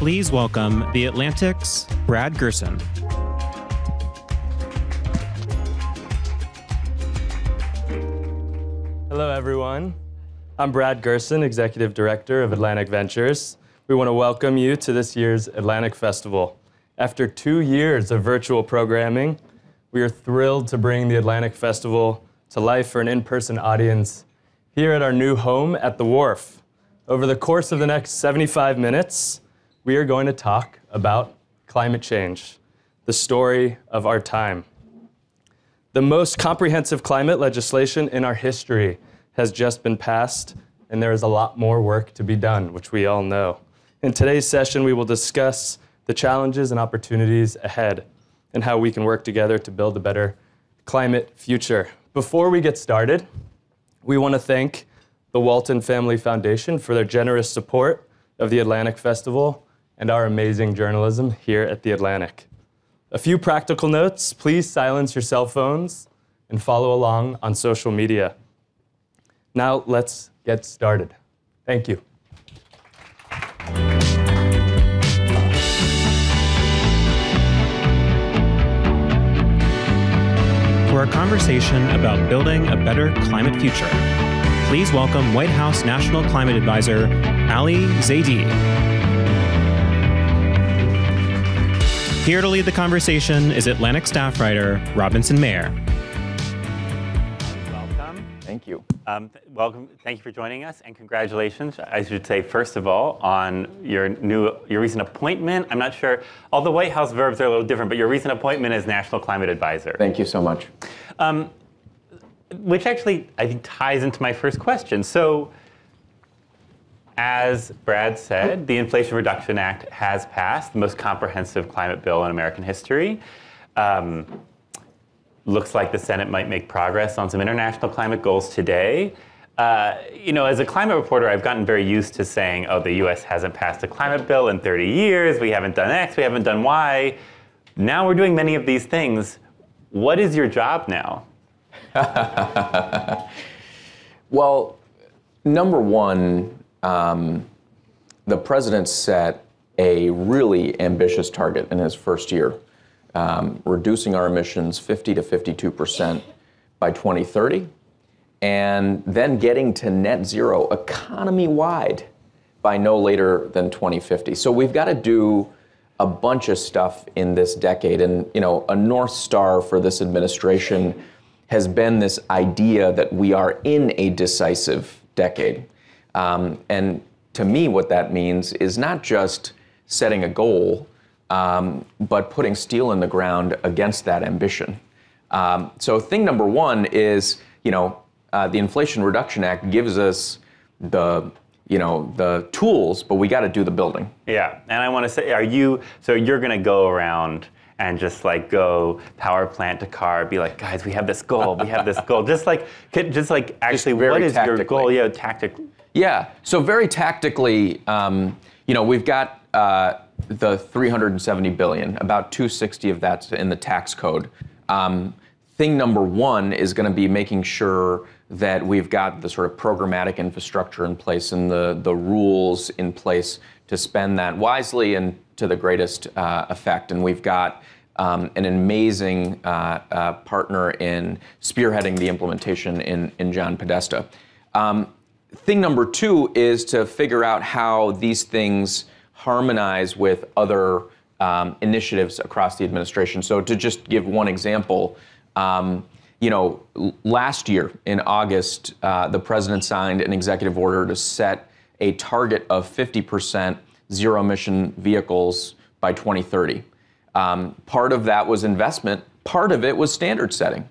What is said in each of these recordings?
please welcome The Atlantic's Brad Gerson. Hello, everyone. I'm Brad Gerson, Executive Director of Atlantic Ventures. We want to welcome you to this year's Atlantic Festival. After 2 years of virtual programming, we are thrilled to bring the Atlantic Festival to life for an in-person audience here at our new home at the Wharf. Over the course of the next 75 minutes, we are going to talk about climate change, the story of our time. The most comprehensive climate legislation in our history has just been passed, and there is a lot more work to be done, which we all know. In today's session, we will discuss the challenges and opportunities ahead and how we can work together to build a better climate future. Before we get started, we want to thank the Walton Family Foundation for their generous support of the Atlantic Festival and our amazing journalism here at the Atlantic. A few practical notes: please silence your cell phones and follow along on social media. Now let's get started. Thank you. For a conversation about building a better climate future, please welcome White House National Climate Advisor, Ali Zaidi. Here to lead the conversation is Atlantic staff writer, Robinson Meyer. Welcome. Thank you. Welcome. Thank you for joining us, and congratulations, I should say, first of all, on your recent appointment. I'm not sure, all the White House verbs are a little different, but your recent appointment as National Climate Advisor. Thank you so much. Which actually, I think, ties into my first question. So, as Brad said, the Inflation Reduction Act has passed, the most comprehensive climate bill in American history. Looks like the Senate might make progress on some international climate goals today. As a climate reporter, I've gotten very used to saying, oh, the US hasn't passed a climate bill in 30 years, we haven't done X, we haven't done Y. Now we're doing many of these things. What is your job now? Well, number one, the president set a really ambitious target in his first year, reducing our emissions 50 to 52% by 2030, and then getting to net zero economy-wide by no later than 2050. So we've got to do a bunch of stuff in this decade, and a North Star for this administration has been this idea that we are in a decisive decade. And to me, what that means is not just setting a goal, but putting steel in the ground against that ambition. So thing number one is, the Inflation Reduction Act gives us the tools, but we got to do the building. Yeah, and I want to say, you're going to go around and just go power plant to car, be like, guys, we have this goal, just actually, what is your goal? Yeah, tactically. Yeah, so very tactically, we've got the $370 billion, about $260 of that's in the tax code. Thing number one is going to be making sure that we've got the sort of programmatic infrastructure in place and the rules in place to spend that wisely and to the greatest effect. And we've got an amazing partner in spearheading the implementation in John Podesta. Thing number two is to figure out how these things harmonize with other initiatives across the administration. So to just give one example, last year in August, the president signed an executive order to set a target of 50% zero-emission vehicles by 2030. Part of that was investment. Part of it was standard setting.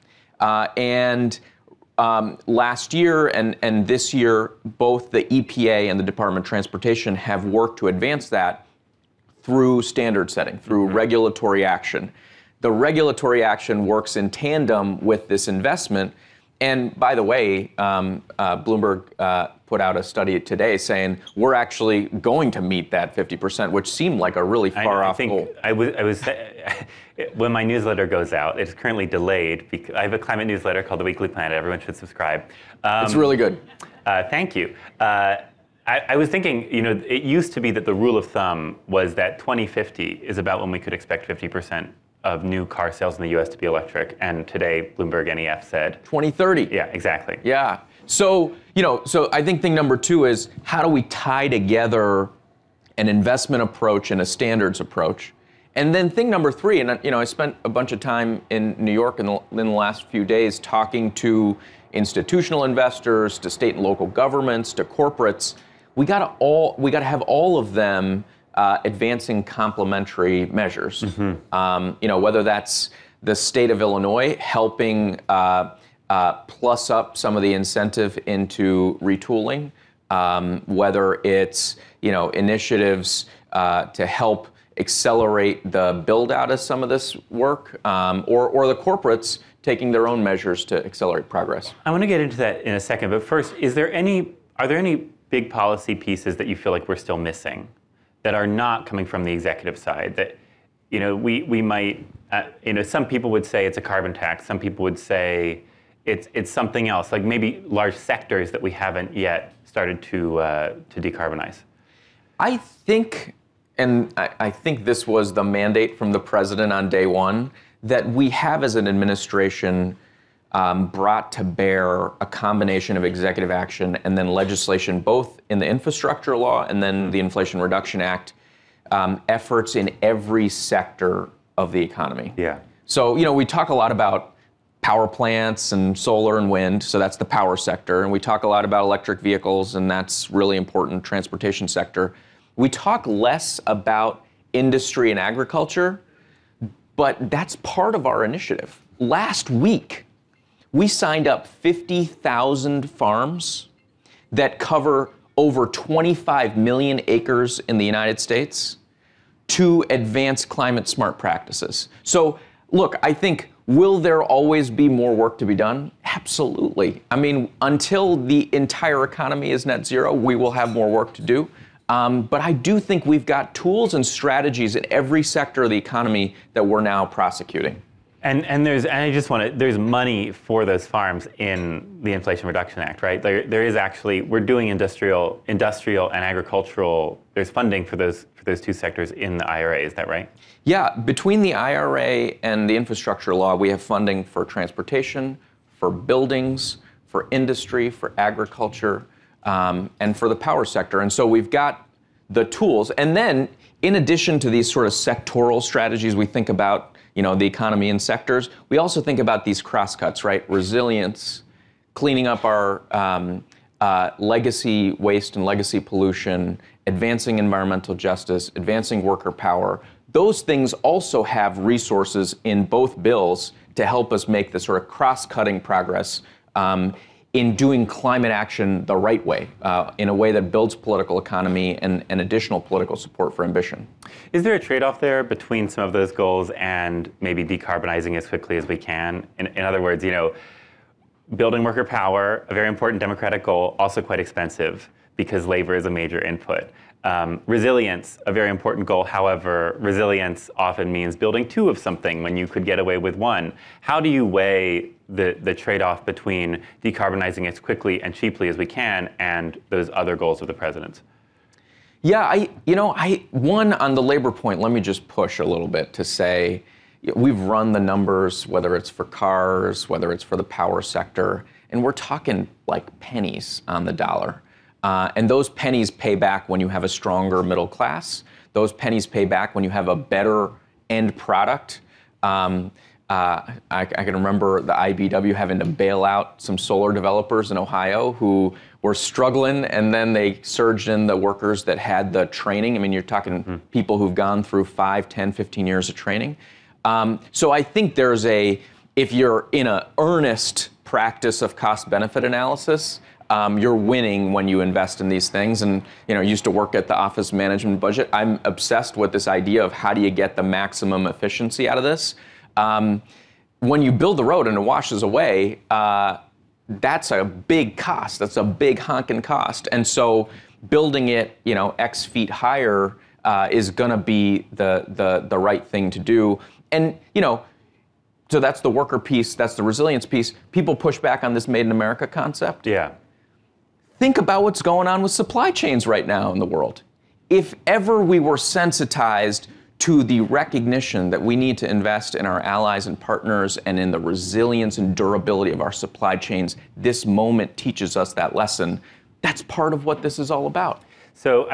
Last year and this year, both the EPA and the Department of Transportation have worked to advance that through standard setting, through regulatory action. The regulatory action works in tandem with this investment. And by the way, Bloomberg put out a study today saying we're actually going to meet that 50%, which seemed like a really far off goal. I was when my newsletter goes out, it's currently delayed because I have a climate newsletter called The Weekly Planet. Everyone should subscribe. It's really good. Thank you. I was thinking, it used to be that the rule of thumb was that 2050 is about when we could expect 50% of new car sales in the U.S. to be electric, and today Bloomberg NEF said 2030. Yeah, exactly. Yeah. So I think thing number 2 is how do we tie together an investment approach and a standards approach? And then thing number 3, and I spent a bunch of time in New York in the last few days talking to institutional investors, to state and local governments, to corporates. We got to have all of them advancing complementary measures. Mm-hmm. Whether that's the state of Illinois helping plus up some of the incentive into retooling, whether it's initiatives to help accelerate the build out of some of this work, or the corporates taking their own measures to accelerate progress. I want to get into that in a second, but first, are there any big policy pieces that you feel like we're still missing that are not coming from the executive side that we might some people would say it's a carbon tax, some people would say it's something else, like maybe large sectors that we haven't yet started to decarbonize? I think this was the mandate from the president on day one, that we have as an administration brought to bear a combination of executive action and then legislation, both in the infrastructure law and then the Inflation Reduction Act, efforts in every sector of the economy. Yeah. So, we talk a lot about power plants and solar and wind, so that's the power sector. And we talk a lot about electric vehicles, and that's really important, transportation sector. We talk less about industry and agriculture, but that's part of our initiative. Last week, we signed up 50,000 farms that cover over 25 million acres in the United States to advance climate smart practices. So, look, I think, will there always be more work to be done? Absolutely. I mean, until the entire economy is net zero, we will have more work to do. But I do think we've got tools and strategies in every sector of the economy that we're now prosecuting. And there's money for those farms in the Inflation Reduction Act, right? There is actually, we're doing industrial and agricultural, there's funding for those two sectors in the IRA, is that right? Yeah, between the IRA and the infrastructure law, we have funding for transportation, for buildings, for industry, for agriculture, and for the power sector. And so we've got the tools. And then, in addition to these sort of sectoral strategies, we think about the economy in sectors. We also think about these crosscuts, right? Resilience, cleaning up our legacy waste and legacy pollution, advancing environmental justice, advancing worker power. Those things also have resources in both bills to help us make the sort of cross-cutting progress in doing climate action the right way, in a way that builds political economy and additional political support for ambition. Is there a trade-off there between some of those goals and maybe decarbonizing as quickly as we can? In other words, building worker power, a very important democratic goal, also quite expensive because labor is a major input. Resilience, a very important goal. However, resilience often means building two of something when you could get away with one. How do you weigh the trade-off between decarbonizing as quickly and cheaply as we can and those other goals of the president's? Yeah, one, on the labor point, let me just push a little bit to say, we've run the numbers, whether it's for cars, whether it's for the power sector, and we're talking like pennies on the dollar. And those pennies pay back when you have a stronger middle class. Those pennies pay back when you have a better end product. I can remember the IBEW having to bail out some solar developers in Ohio who were struggling, and then they surged in the workers that had the training. I mean, you're talking people who've gone through 5, 10, 15 years of training. So I think if you're in an earnest practice of cost-benefit analysis, you're winning when you invest in these things. And used to work at the Office of Management and Budget. I'm obsessed with this idea of how do you get the maximum efficiency out of this. When you build the road and it washes away, that's a big cost. That's a big honking cost. And so building it, X feet higher is going to be the right thing to do. And so that's the worker piece. That's the resilience piece. People push back on this Made in America concept. Yeah. Think about what's going on with supply chains right now in the world. If ever we were sensitized to the recognition that we need to invest in our allies and partners and in the resilience and durability of our supply chains, this moment teaches us that lesson. That's part of what this is all about. So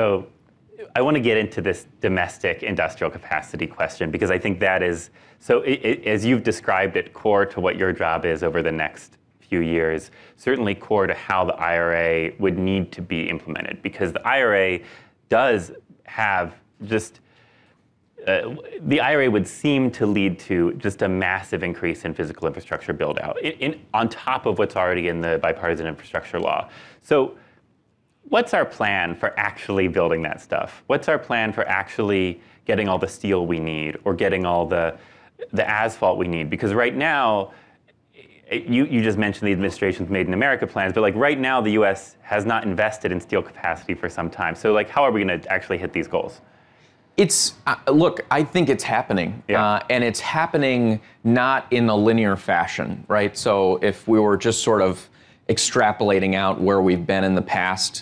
I want to get into this domestic industrial capacity question, because I think that is, as you've described it, core to what your job is over the next few years, certainly core to how the IRA would need to be implemented, because the IRA does have just, the IRA would seem to lead to just a massive increase in physical infrastructure build out, on top of what's already in the bipartisan infrastructure law. So what's our plan for actually building that stuff? What's our plan for actually getting all the steel we need, or getting all the asphalt we need? Because right now, you just mentioned the administration's Made in America plans, but like right now the US has not invested in steel capacity for some time. So like, how are we going to actually hit these goals? It's, look, I think it's happening. Yeah. And it's happening not in a linear fashion, right? So if we were just sort of extrapolating out where we've been in the past,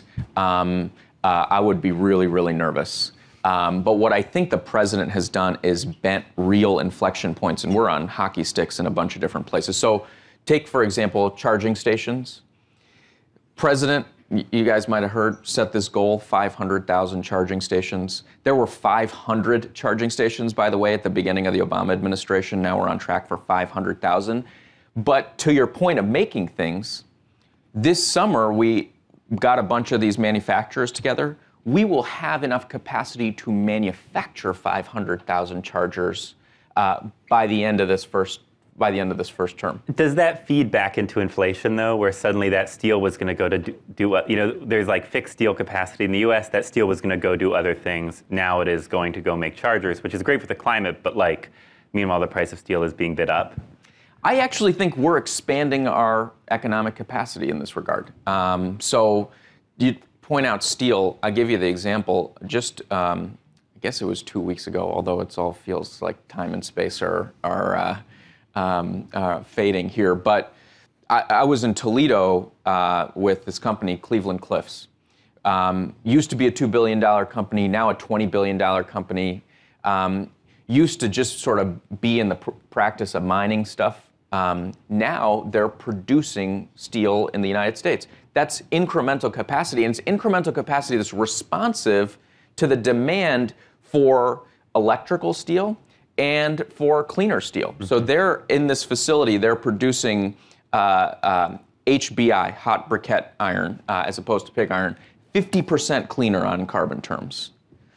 I would be really, really nervous. But what I think the president has done is bent real inflection points, and we're on hockey sticks in a bunch of different places. So take, for example, charging stations. President, you guys might have heard, set this goal, 500,000 charging stations. There were 500 charging stations, by the way, at the beginning of the Obama administration. Now we're on track for 500,000. But to your point of making things, this summer we got a bunch of these manufacturers together. We will have enough capacity to manufacture 500,000 chargers by the end of this first term. Does that feed back into inflation, though, where suddenly that steel was going to go to do there's like fixed steel capacity in the US, that steel was going to go do other things. Now it is going to go make chargers, which is great for the climate, but like, meanwhile, the price of steel is being bid up. I actually think we're expanding our economic capacity in this regard. So you point out steel. I'll give you the example. Just, I guess it was 2 weeks ago, although it all feels like time and space are fading here. But I was in Toledo with this company, Cleveland Cliffs. Used to be a $2 billion company, now a $20 billion company. Used to just sort of be in the practice of mining stuff. Now they're producing steel in the United States. That's incremental capacity, and it's incremental capacity that's responsive to the demand for electrical steel and for cleaner steel. Mm-hmm. So they're in this facility, they're producing HBI, hot briquette iron, as opposed to pig iron, 50% cleaner on carbon terms.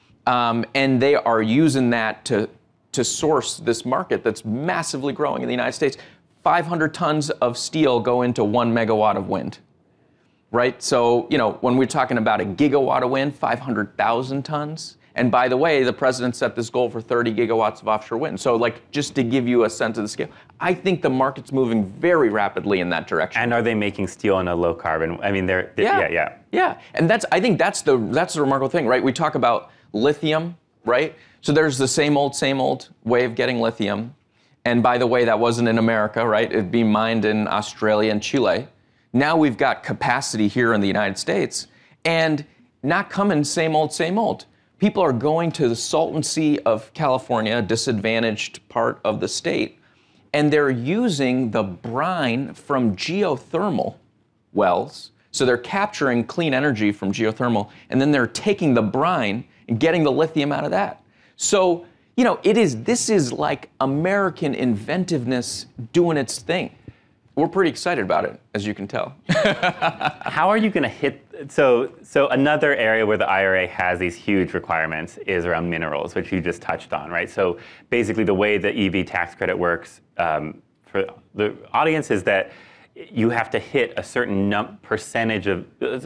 And they are using that to source this market that's massively growing in the United States. 500 tons of steel go into 1 megawatt of wind, right? So, when we're talking about a gigawatt of wind, 500,000 tons. And by the way, the president set this goal for 30 gigawatts of offshore wind. So just to give you a sense of the scale, I think the market's moving very rapidly in that direction. And are they making steel in a low carbon? I mean, Yeah. And I think that's the remarkable thing, right? We talk about lithium, right? So there's the same old way of getting lithium. And by the way, that wasn't in America, right? It'd be mined in Australia and Chile. Now we've got capacity here in the United States, and not coming same old. People are going to the Salton Sea of California, a disadvantaged part of the state, and they're using the brine from geothermal wells. So they're capturing clean energy from geothermal, and then they're taking the brine and getting the lithium out of that. So, this is like American inventiveness doing its thing. We're pretty excited about it, as you can tell. How are you going to hit? So another area where the IRA has these huge requirements is around minerals, which you just touched on, right? So basically, the way the EV tax credit works for the audience is that you have to hit a certain percentage of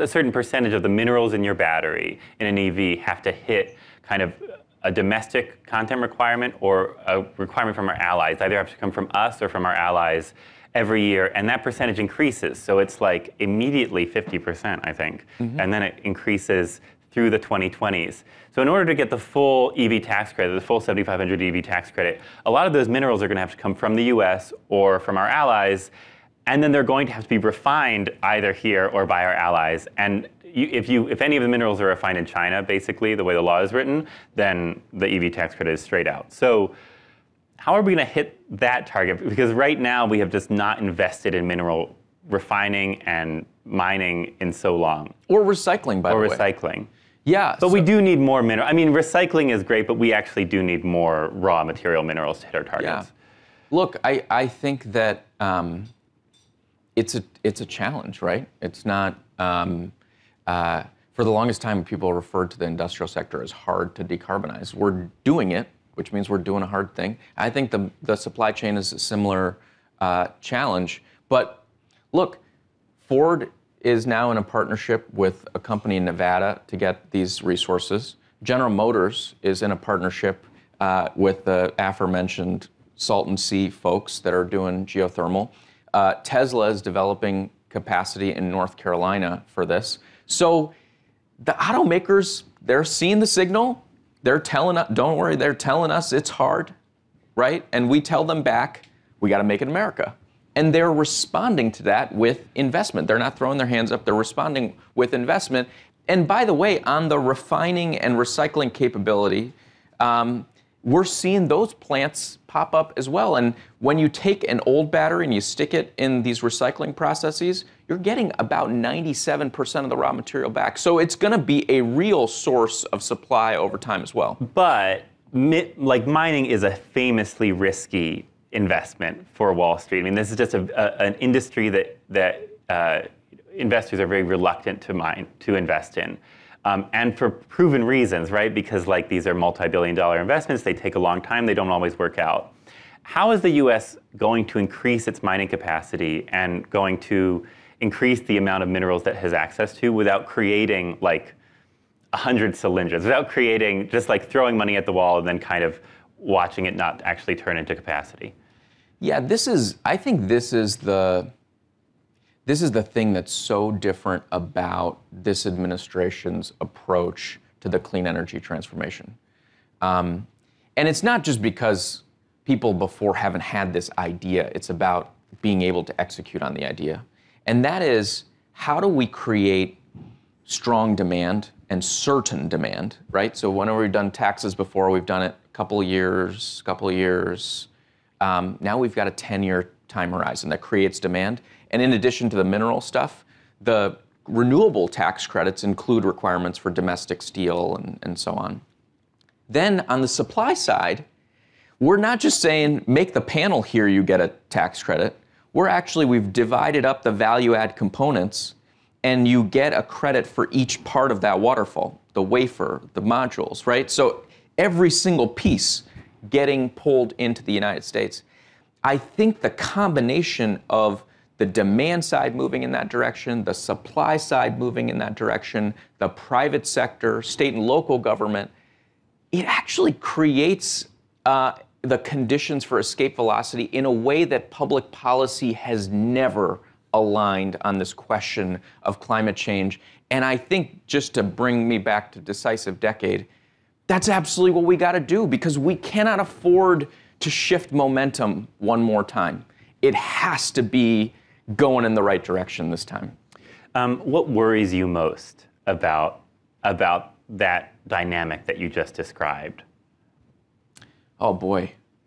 the minerals in your battery in an EV have to hit kind of a domestic content requirement or a requirement from our allies. Either have to come from us or from our allies every year, and that percentage increases. So it's like immediately 50%, I think, and then it increases through the 2020s. So in order to get the full EV tax credit, the full 7,500 EV tax credit, a lot of those minerals are going to have to come from the US or from our allies, and then they're going to have to be refined either here or by our allies. And if any of the minerals are refined in China, basically, the way the law is written, then the EV tax credit is straight out. So how are we going to hit that target? Because right now we have just not invested in mineral refining and mining in so long. Or recycling, by the way. Or recycling. Yeah. But we do need more mineral. I mean, recycling is great, but we actually do need more raw material minerals to hit our targets. Yeah. Look, I think that it's a challenge, right? It's not. For the longest time, people referred to the industrial sector as hard to decarbonize. We're doing it, which means we're doing a hard thing. I think the supply chain is a similar challenge. But look, Ford is now in a partnership with a company in Nevada to get these resources. General Motors is in a partnership with the aforementioned Salton Sea folks that are doing geothermal. Tesla is developing capacity in North Carolina for this. So the automakers, they're seeing the signal. They're telling us, don't worry, they're telling us it's hard, right? And we tell them back, we got to make it America. And they're responding to that with investment. They're not throwing their hands up, they're responding with investment. And by the way, on the refining and recycling capability, we're seeing those plants pop up as well. And when you take an old battery and you stick it in these recycling processes, you're getting about 97% of the raw material back. So it's going to be a real source of supply over time as well. But like mining is a famously risky investment for Wall Street. I mean, this is just an industry that investors are very reluctant to invest in. And for proven reasons, right? Because like these are multi-billion-dollar investments, they take a long time, they don't always work out. How is the U.S. going to increase its mining capacity and going to increase the amount of minerals that it has access to without creating like 100 cylinders, without creating just like throwing money at the wall and then kind of watching it not actually turn into capacity? Yeah, I think this is the thing that's so different about this administration's approach to the clean energy transformation. And it's not just because people before haven't had this idea, it's about being able to execute on the idea. And that is, how do we create strong demand and certain demand, right? So whenever we've done taxes before, we've done it a couple of years. Now we've got a 10-year time horizon that creates demand. And in addition to the mineral stuff, the renewable tax credits include requirements for domestic steel and so on. Then on the supply side, we're not just saying, make the panel here, you get a tax credit. We've divided up the value add components and you get a credit for each part of that waterfall, the wafer, the modules, right? So every single piece getting pulled into the United States. I think the combination of the demand side moving in that direction, the supply side moving in that direction, the private sector, state and local government, it actually creates the conditions for escape velocity in a way that public policy has never aligned on this question of climate change. And I think, just to bring me back to decisive decade, that's absolutely what we got to do, because we cannot afford to shift momentum one more time. It has to be going in the right direction this time. What worries you most about that dynamic that you just described? Oh boy.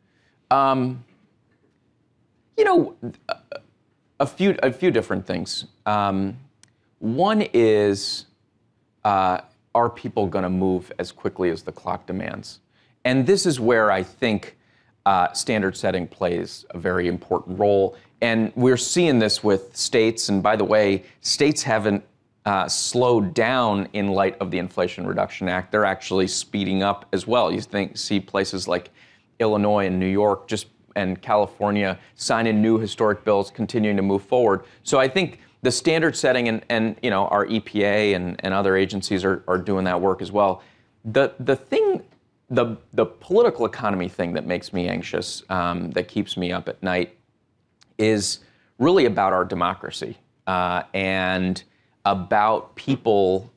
A few different things. One is, are people going to move as quickly as the clock demands? And this is where I think standard setting plays a very important role. And we're seeing this with states. And by the way, states haven't slowed down in light of the Inflation Reduction Act. They're actually speeding up as well. You see places like Illinois and New York and California signing new historic bills, continuing to move forward. So I think the standard setting and our EPA and other agencies are doing that work as well. The political economy thing that makes me anxious, that keeps me up at night, is really about our democracy and about people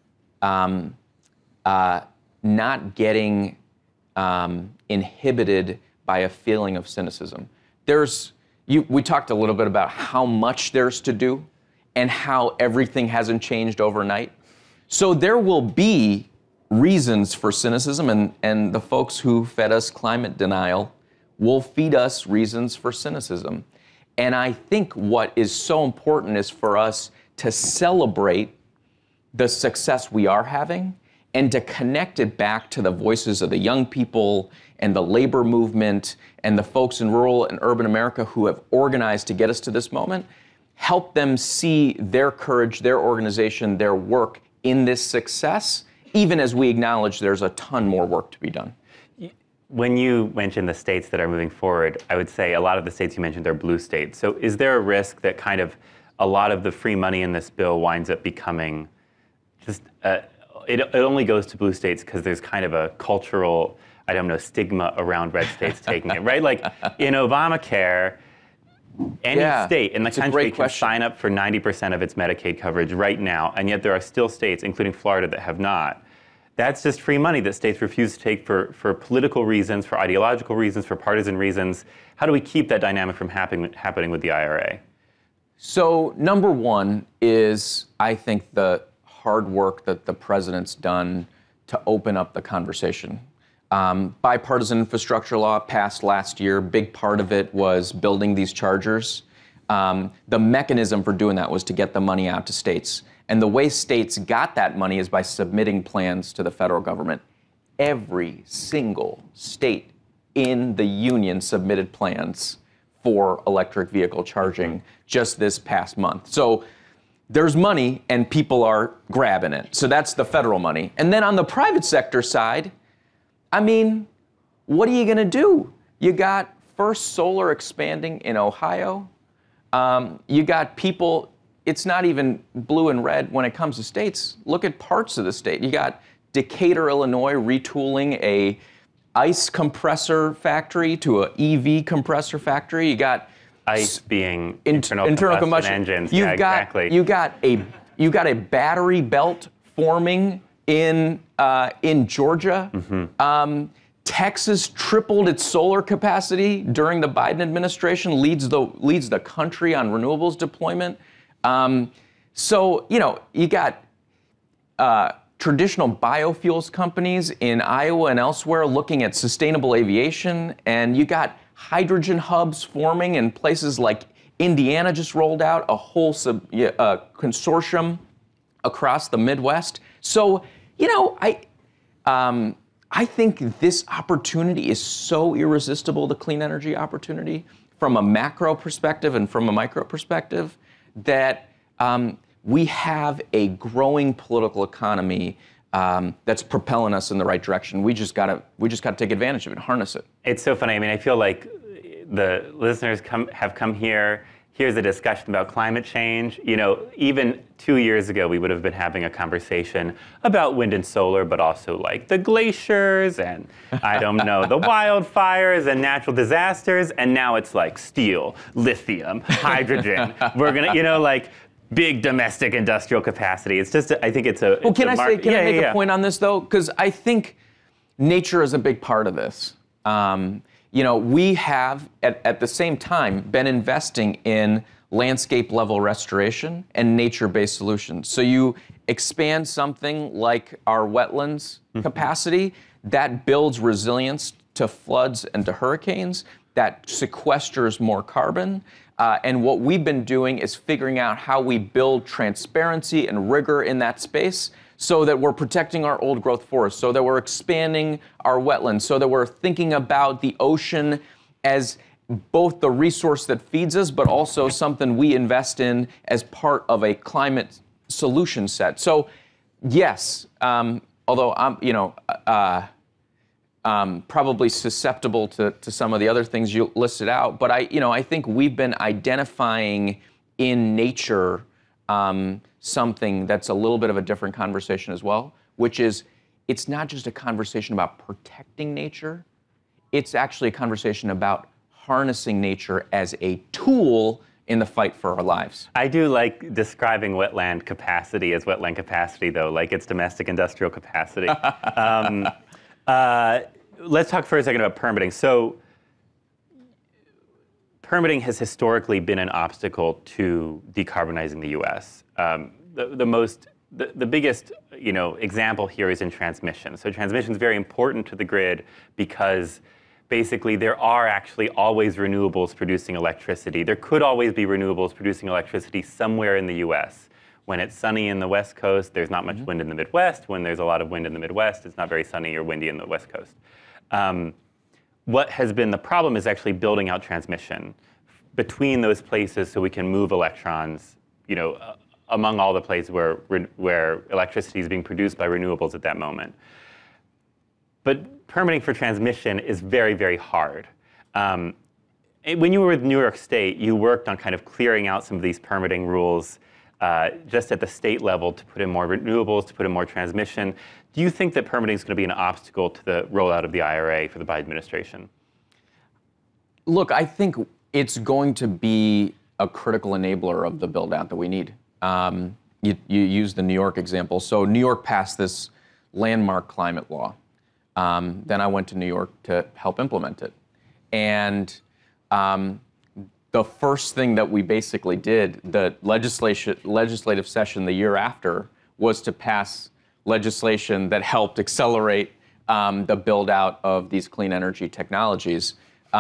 not getting inhibited by a feeling of cynicism. There's we talked a little bit about how much there's to do and how everything hasn't changed overnight. So there will be reasons for cynicism, and the folks who fed us climate denial will feed us reasons for cynicism. And I think what is so important is for us to celebrate the success we are having and to connect it back to the voices of the young people and the labor movement and the folks in rural and urban America who have organized to get us to this moment, help them see their courage, their organization, their work in this success, even as we acknowledge there's a ton more work to be done. When you mentioned the states that are moving forward, I would say a lot of the states you mentioned are blue states. So is there a risk that kind of a lot of the free money in this bill winds up becoming just, it only goes to blue states because there's kind of a cultural, I don't know, stigma around red states taking it, right? Like in Obamacare, any state in the country can sign up for 90% of its Medicaid coverage right now, and yet there are still states, including Florida, that have not. That's just free money that states refuse to take for political reasons, for ideological reasons, for partisan reasons. How do we keep that dynamic from happening with the IRA? So number one is, I think, the hard work that the president's done to open up the conversation. Bipartisan infrastructure law passed last year. Big part of it was building these chargers. The mechanism for doing that was to get the money out to states. And the way states got that money is by submitting plans to the federal government. Every single state in the union submitted plans for electric vehicle charging just this past month. So there's money and people are grabbing it. So that's the federal money. And then on the private sector side, I mean, what are you going to do? You got First Solar expanding in Ohio. You got people, it's not even blue and red when it comes to states. Look at parts of the state. You got Decatur, Illinois retooling a ICE compressor factory to an EV compressor factory. You got ICE being internal combustion engines. Exactly. You got a battery belt forming in Georgia. Mm-hmm. Texas tripled its solar capacity during the Biden administration, leads the country on renewables deployment. So, you got traditional biofuels companies in Iowa and elsewhere looking at sustainable aviation, and you got hydrogen hubs forming in places like Indiana just rolled out a whole consortium across the Midwest. So, I think this opportunity is so irresistible, the clean energy opportunity, from a macro perspective and from a micro perspective, that we have a growing political economy that's propelling us in the right direction. We just gotta take advantage of it, harness it. It's so funny. I mean, I feel like the listeners have come here. Here's a discussion about climate change. Even 2 years ago, we would have been having a conversation about wind and solar, but also like the glaciers and I don't know, the wildfires and natural disasters. And now it's like steel, lithium, hydrogen. We're gonna, like big domestic industrial capacity. It's just, I think it's a. Well, can I make a point on this though? Because I think nature is a big part of this. We have, at the same time, been investing in landscape-level restoration and nature-based solutions. So you expand something like our wetlands capacity, that builds resilience to floods and to hurricanes, that sequesters more carbon. And what we've been doing is figuring out how we build transparency and rigor in that space, so that we're protecting our old growth forests, so that we're expanding our wetlands, so that we're thinking about the ocean as both the resource that feeds us, but also something we invest in as part of a climate solution set. So, yes, although I'm probably susceptible to some of the other things you listed out, but I think we've been identifying in nature something that's a little bit of a different conversation as well, which is it's not just a conversation about protecting nature, it's actually a conversation about harnessing nature as a tool in the fight for our lives. I do like describing wetland capacity as wetland capacity, though, like it's domestic industrial capacity. Let's talk for a second about permitting. So permitting has historically been an obstacle to decarbonizing the U.S. The biggest example here is in transmission. So transmission is very important to the grid because basically there are actually always renewables producing electricity. There could always be renewables producing electricity somewhere in the U.S. When it's sunny in the West Coast, there's not much wind in the Midwest. When there's a lot of wind in the Midwest, it's not very sunny or windy in the West Coast. What has been the problem is actually building out transmission between those places so we can move electrons, among all the places where electricity is being produced by renewables at that moment. But permitting for transmission is very, very hard. When you were with New York State, you worked on kind of clearing out some of these permitting rules just at the state level to put in more renewables, to put in more transmission. Do you think that permitting is going to be an obstacle to the rollout of the IRA for the Biden administration? Look, I think it's going to be a critical enabler of the build-out that we need. You used the New York example. So New York passed this landmark climate law. Then I went to New York to help implement it. And the first thing that we basically did, the legislative session the year after, was to pass legislation that helped accelerate the build-out of these clean energy technologies.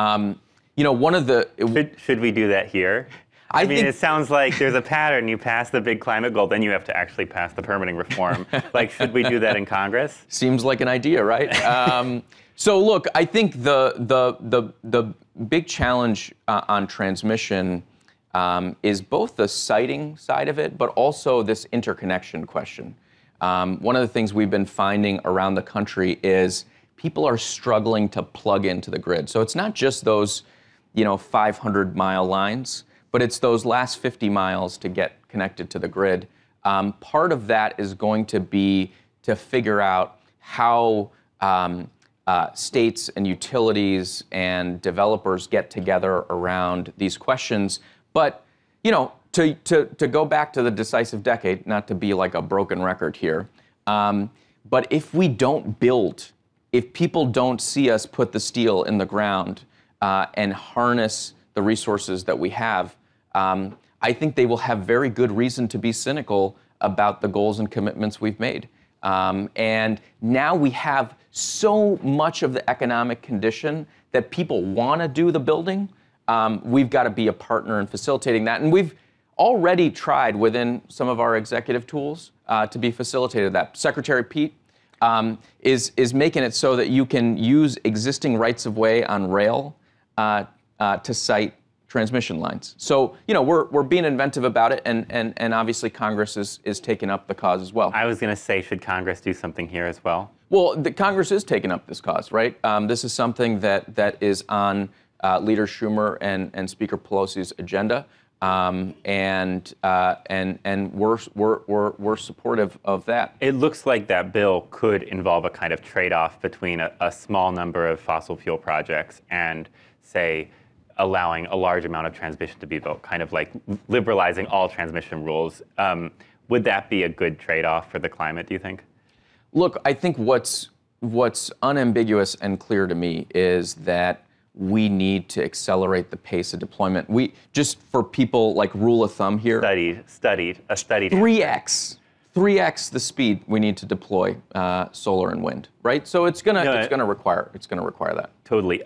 One of the... Should we do that here? I mean, it sounds like there's a pattern. You pass the big climate goal, then you have to actually pass the permitting reform. Should we do that in Congress? Seems like an idea, right? So look, I think the big challenge on transmission is both the siting side of it, but also this interconnection question. One of the things we've been finding around the country is people are struggling to plug into the grid. So it's not just those, 500-mile lines, but it's those last 50 miles to get connected to the grid. Part of that is going to be to figure out how states and utilities and developers get together around these questions. But, to go back to the decisive decade, not to be like a broken record here, but if we don't build, if people don't see us put the steel in the ground and harness the resources that we have, I think they will have very good reason to be cynical about the goals and commitments we've made. And now we have so much of the economic condition that people want to do the building. We've got to be a partner in facilitating that. And we've already tried within some of our executive tools to be facilitated that. Secretary Pete is making it so that you can use existing rights of way on rail to site transmission lines. So, we're being inventive about it, and obviously Congress is taking up the cause as well. I was going to say, should Congress do something here as well? Well, the Congress is taking up this cause, right? This is something that is on Leader Schumer and Speaker Pelosi's agenda, and we're supportive of that. It looks like that bill could involve a kind of trade-off between a small number of fossil fuel projects and, say, allowing a large amount of transmission to be built, kind of like liberalizing all transmission rules. Would that be a good trade-off for the climate, do you think? Look, I think what's unambiguous and clear to me is that we need to accelerate the pace of deployment. We, just for people, like rule of thumb here. Studied. 3x the speed we need to deploy solar and wind, right? So it's gonna require that. Totally.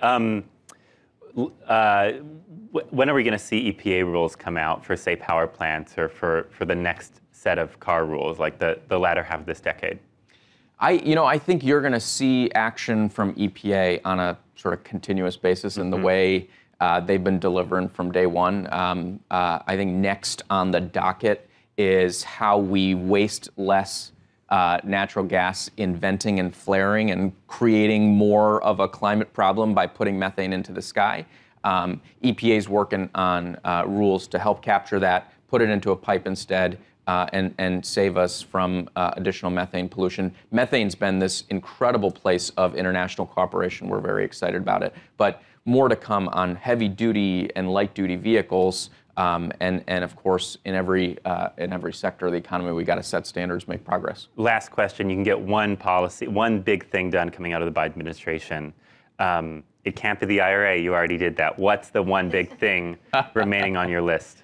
When are we going to see EPA rules come out for, say, power plants or for the next set of car rules, like the latter half of this decade? I think you're going to see action from EPA on a sort of continuous basis in the way they've been delivering from day one. I think next on the docket is how we waste less natural gas in venting and flaring and creating more of a climate problem by putting methane into the sky. EPA's working on rules to help capture that, put it into a pipe instead, and save us from additional methane pollution. Methane's been this incredible place of international cooperation. We're very excited about it. But more to come on heavy duty and light duty vehicles. And of course, in every sector of the economy, we got to set standards, make progress. Last question: you can get one policy, one big thing done coming out of the Biden administration. It can't be the IRA. You already did that. What's the one big thing remaining on your list?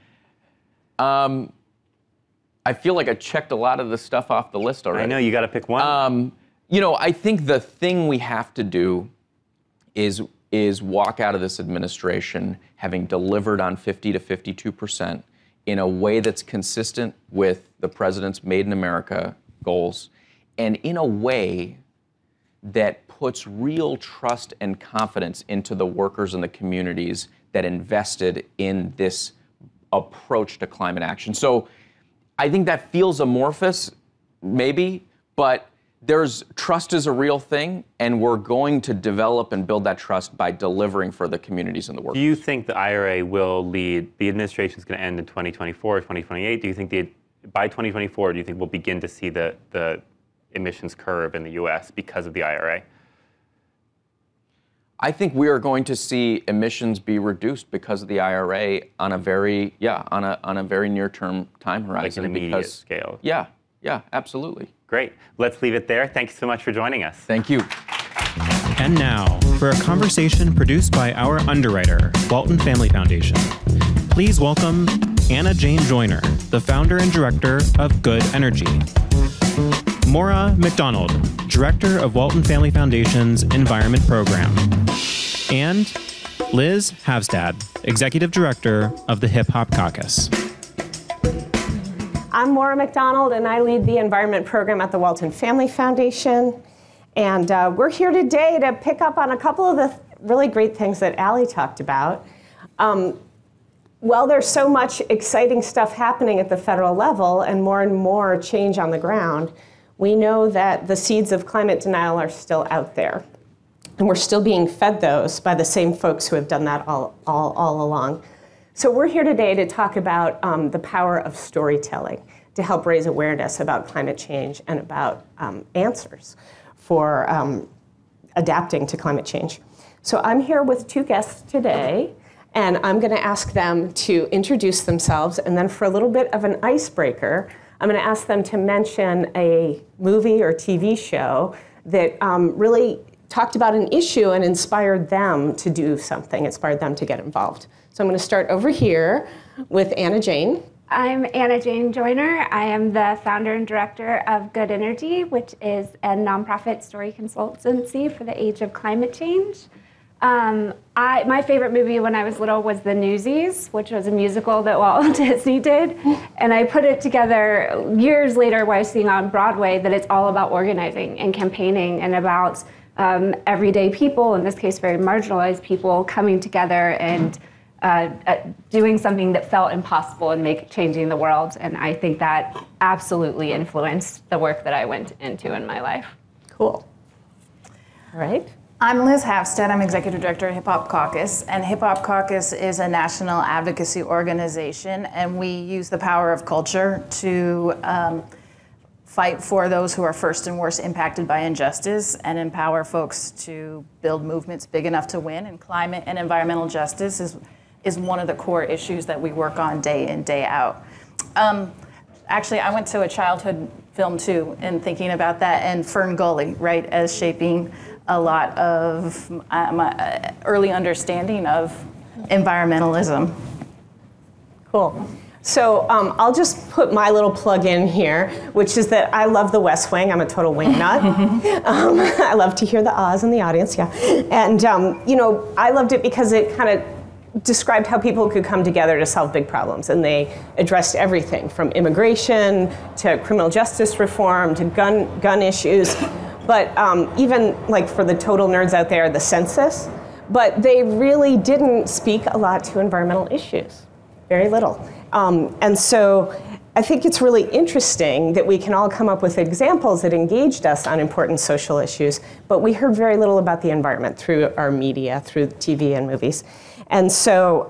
I feel like I checked a lot of the stuff off the list already. I know, you got to pick one. I think the thing we have to do is walk out of this administration having delivered on 50 to 52% in a way that's consistent with the president's Made in America goals, and in a way that puts real trust and confidence into the workers and the communities that invested in this approach to climate action. So I think that feels amorphous, maybe, but trust is a real thing, and we're going to develop and build that trust by delivering for the communities and the workers. Do you think the IRA will lead, the administration is going to end in 2024, 2028? Do you think by 2024, do you think we'll begin to see the emissions curve in the US because of the IRA? I think we are going to see emissions be reduced because of the IRA on a very near-term time horizon. Like an immediate scale. Yeah, absolutely. Great. Let's leave it there. Thank you so much for joining us. Thank you. And now, for a conversation produced by our underwriter, Walton Family Foundation. Please welcome Anna Jane Joyner, the founder and director of Good Energy. Maura McDonald, director of Walton Family Foundation's Environment Program. And Liz Havstad, executive director of the Hip Hop Caucus. I'm Maura McDonald, and I lead the Environment Program at the Walton Family Foundation. And we're here today to pick up on a couple of the really great things that Allie talked about. While there's so much exciting stuff happening at the federal level and more change on the ground, we know that the seeds of climate denial are still out there. And we're still being fed those by the same folks who have done that all along. So we're here today to talk about the power of storytelling to help raise awareness about climate change and about answers for adapting to climate change. So I'm here with two guests today, and I'm going to ask them to introduce themselves, and then for a little bit of an icebreaker, I'm going to ask them to mention a movie or TV show that really talked about an issue and inspired them to do something, inspired them to get involved. So I'm going to start over here with Anna Jane. I'm Anna Jane Joyner. I am the founder and director of Good Energy, which is a nonprofit story consultancy for the age of climate change. My favorite movie when I was little was The Newsies, which was a musical that Walt Disney did. And I put it together years later while I was seeing on Broadway that it's all about organizing and campaigning and about everyday people, in this case very marginalized people, coming together and doing something that felt impossible and changing the world. And I think that absolutely influenced the work that I went into in my life. Cool. All right. I'm Liz Havstad. I'm executive director of Hip Hop Caucus. And Hip Hop Caucus is a national advocacy organization, and we use the power of culture to fight for those who are first and worst impacted by injustice and empower folks to build movements big enough to win. And climate and environmental justice is one of the core issues that we work on day in, day out. Actually, I went to a childhood film too, and thinking about that, and Fern Gully, right, as shaping a lot of my early understanding of environmentalism. Cool. So I'll just put my little plug in here, which is that I love The West Wing. I'm a total wing nut. I love to hear the ahs in the audience, yeah. And I loved it because it kind of described how people could come together to solve big problems, and they addressed everything from immigration to criminal justice reform to gun issues. But even like for the total nerds out there, the census, but they really didn't speak a lot to environmental issues, very little. And so I think it's really interesting that we can all come up with examples that engaged us on important social issues, but we heard very little about the environment through our media, through TV and movies. And so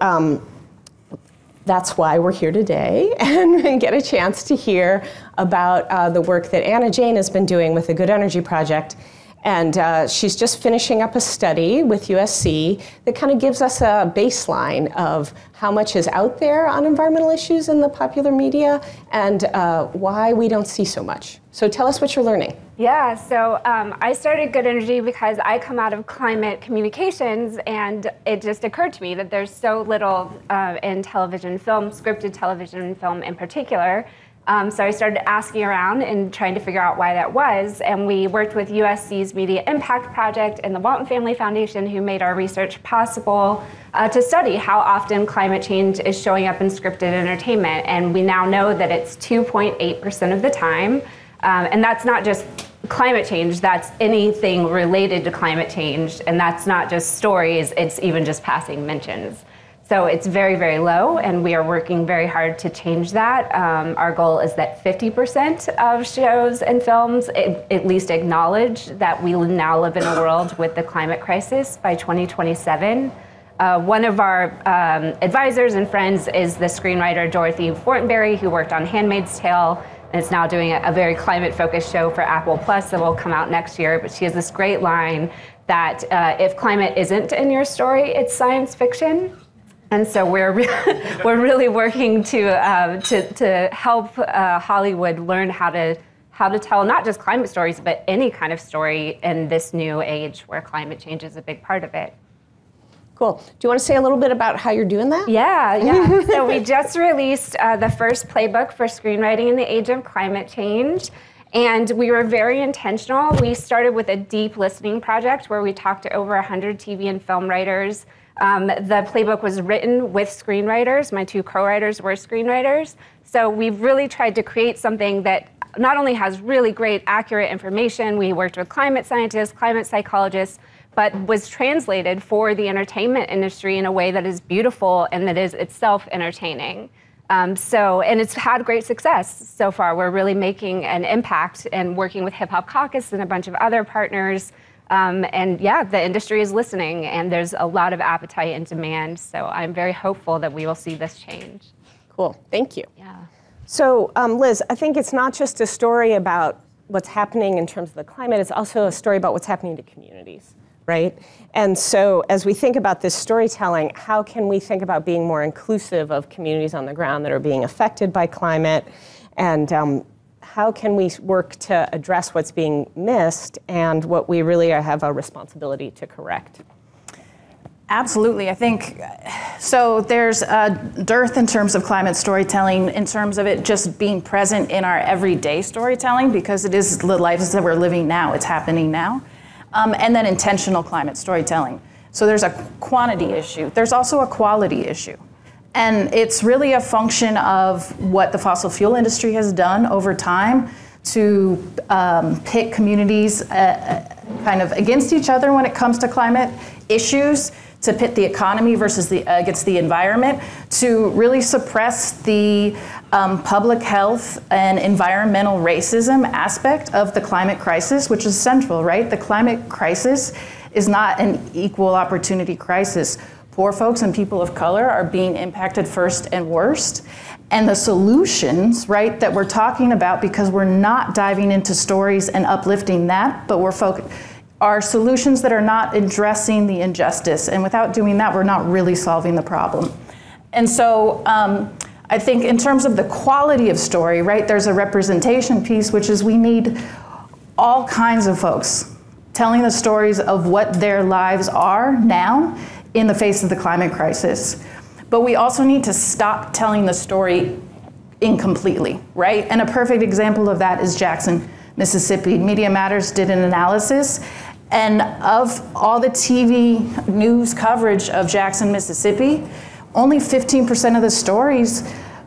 that's why we're here today and get a chance to hear about the work that Anna Jane has been doing with the Good Energy Project. And she's just finishing up a study with USC that kind of gives us a baseline of how much is out there on environmental issues in the popular media and why we don't see so much. So tell us what you're learning. Yeah, so I started Good Energy because I come out of climate communications, and it just occurred to me that there's so little in television film, scripted television film in particular. So I started asking around and trying to figure out why that was, and we worked with USC's Media Impact Project and the Walton Family Foundation, who made our research possible to study how often climate change is showing up in scripted entertainment. And we now know that it's 2.8% of the time, and that's not just climate change, that's anything related to climate change, and that's not just stories, it's even just passing mentions. So it's very, very low, and we are working very hard to change that. Our goal is that 50% of shows and films at least acknowledge that we now live in a world with the climate crisis by 2027. One of our advisors and friends is the screenwriter Dorothy Fortenberry, who worked on Handmaid's Tale, and is now doing a very climate-focused show for Apple Plus that will come out next year. But she has this great line that if climate isn't in your story, it's science fiction. And so we're really working to help Hollywood learn how to tell not just climate stories, but any kind of story in this new age where climate change is a big part of it. Cool. Do you want to say a little bit about how you're doing that? Yeah. So we just released the first playbook for screenwriting in the age of climate change. And we were very intentional. We started with a deep listening project where we talked to over 100 TV and film writers. The playbook was written with screenwriters. My two co-writers were screenwriters. So we've really tried to create something that not only has really great, accurate information, we worked with climate scientists, climate psychologists, but was translated for the entertainment industry in a way that is beautiful and that is itself entertaining. And it's had great success so far. We're really making an impact and working with Hip Hop Caucus and a bunch of other partners. And yeah, the industry is listening, and there's a lot of appetite and demand. So I'm very hopeful that we will see this change. Cool. Thank you. Yeah. So Liz, I think it's not just a story about what's happening in terms of the climate, it's also a story about what's happening to communities, right? And so as we think about this storytelling, how can we think about being more inclusive of communities on the ground that are being affected by climate? And how can we work to address what's being missed and what we really have a responsibility to correct? Absolutely. I think so. There's a dearth in terms of climate storytelling, in terms of it just being present in our everyday storytelling, because it is the lives that we're living now. It's happening now. And then intentional climate storytelling. So there's a quantity issue. There's also a quality issue. And it's really a function of what the fossil fuel industry has done over time to pit communities kind of against each other when it comes to climate issues, to pit the economy versus against the environment, to really suppress the public health and environmental racism aspect of the climate crisis, which is central, right? The climate crisis is not an equal opportunity crisis. Poor folks and people of color are being impacted first and worst. And the solutions, right, that we're talking about, because we're not diving into stories and uplifting that, but we're are solutions that are not addressing the injustice. And without doing that, we're not really solving the problem. And so I think in terms of the quality of story, right, there's a representation piece, which is we need all kinds of folks telling the stories of what their lives are now in the face of the climate crisis. But we also need to stop telling the story incompletely, right? And a perfect example of that is Jackson, Mississippi. Media Matters did an analysis, and of all the TV news coverage of Jackson, Mississippi, only 15% of the stories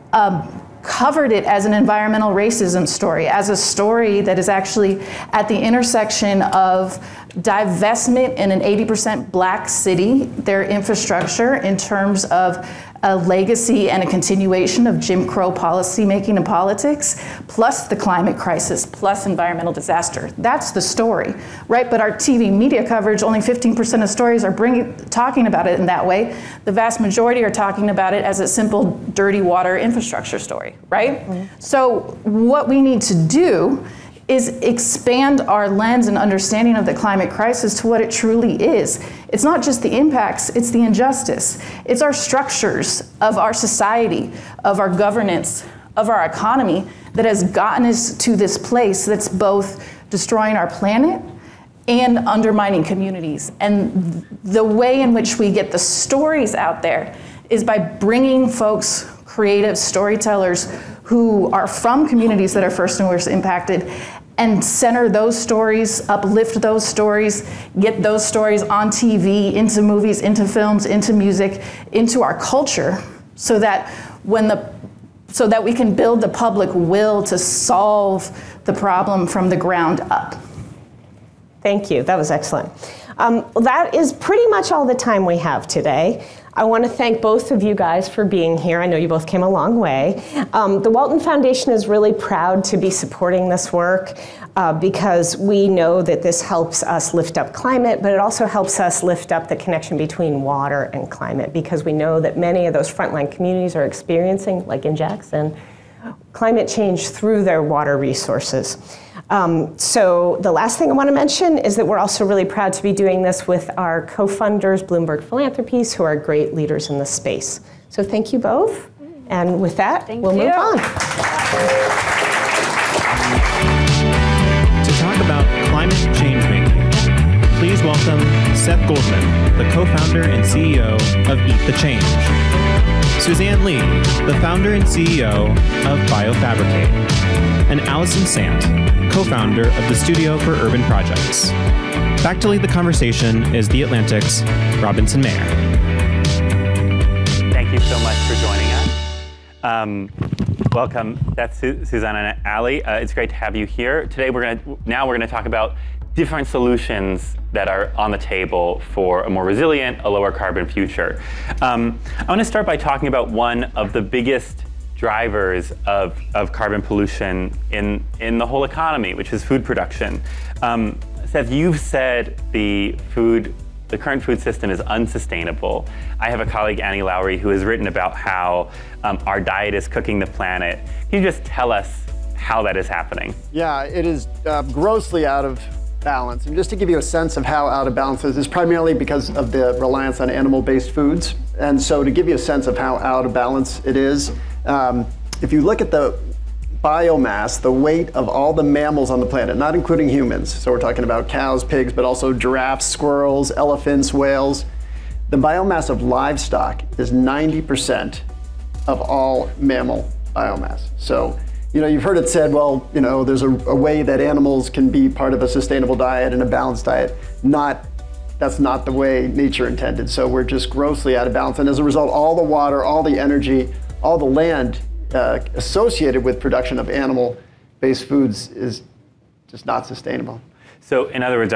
covered it as an environmental racism story, as a story that is actually at the intersection of divestment in an 80% black city, their infrastructure in terms of a legacy and a continuation of Jim Crow policy making and politics, plus the climate crisis, plus environmental disaster. That's the story, right? But our TV media coverage, only 15% of stories are talking about it in that way. The vast majority are talking about it as a simple dirty water infrastructure story, right? Mm-hmm. So what we need to do is expand our lens and understanding of the climate crisis to what it truly is. It's not just the impacts, it's the injustice. It's our structures of our society, of our governance, of our economy that has gotten us to this place that's both destroying our planet and undermining communities. And the way in which we get the stories out there is by bringing folks, creative storytellers who are from communities that are first and worst impacted, and center those stories, uplift those stories, get those stories on TV, into movies, into films, into music, into our culture, so that we can build the public will to solve the problem from the ground up. Thank you. That was excellent. Well, that is pretty much all the time we have today. I want to thank both of you guys for being here. I know you both came a long way. The Walton Foundation is really proud to be supporting this work because we know that this helps us lift up climate, but it also helps us lift up the connection between water and climate, because we know that many of those frontline communities are experiencing, like in Jackson, climate change through their water resources. So the last thing I want to mention is that we're also really proud to be doing this with our co-funders, Bloomberg Philanthropies, who are great leaders in this space. So thank you both. And with that, we'll move on. To talk about climate change making, please welcome Seth Goldman, the co-founder and CEO of Eat the Change. Suzanne Lee, the founder and CEO of BioFabricate. And Allison Sant, co-founder of the Studio for Urban Projects. Back to lead the conversation is The Atlantic's Robinson Meyer. Thank you so much for joining us. Welcome, Beth, Susanna, and Allie. It's great to have you here. Today we're going to talk about different solutions that are on the table for a more resilient, a lower carbon future. I want to start by talking about one of the biggest drivers of carbon pollution in the whole economy, which is food production. Seth, you've said the current food system is unsustainable. I have a colleague, Annie Lowry, who has written about how our diet is cooking the planet. Can you just tell us how that is happening? Yeah, it is grossly out of balance. And just to give you a sense of how out of balance it is primarily because of the reliance on animal-based foods. And so to give you a sense of how out of balance it is, if you look at the biomass, the weight of all the mammals on the planet, not including humans, so we're talking about cows, pigs, but also giraffes, squirrels, elephants, whales, the biomass of livestock is 90% of all mammal biomass. So, you've heard it said, well, there's a way that animals can be part of a sustainable diet and a balanced diet. That's not the way nature intended. So we're just grossly out of balance. And as a result, all the water, all the energy, all the land associated with production of animal-based foods is just not sustainable. So, in other words,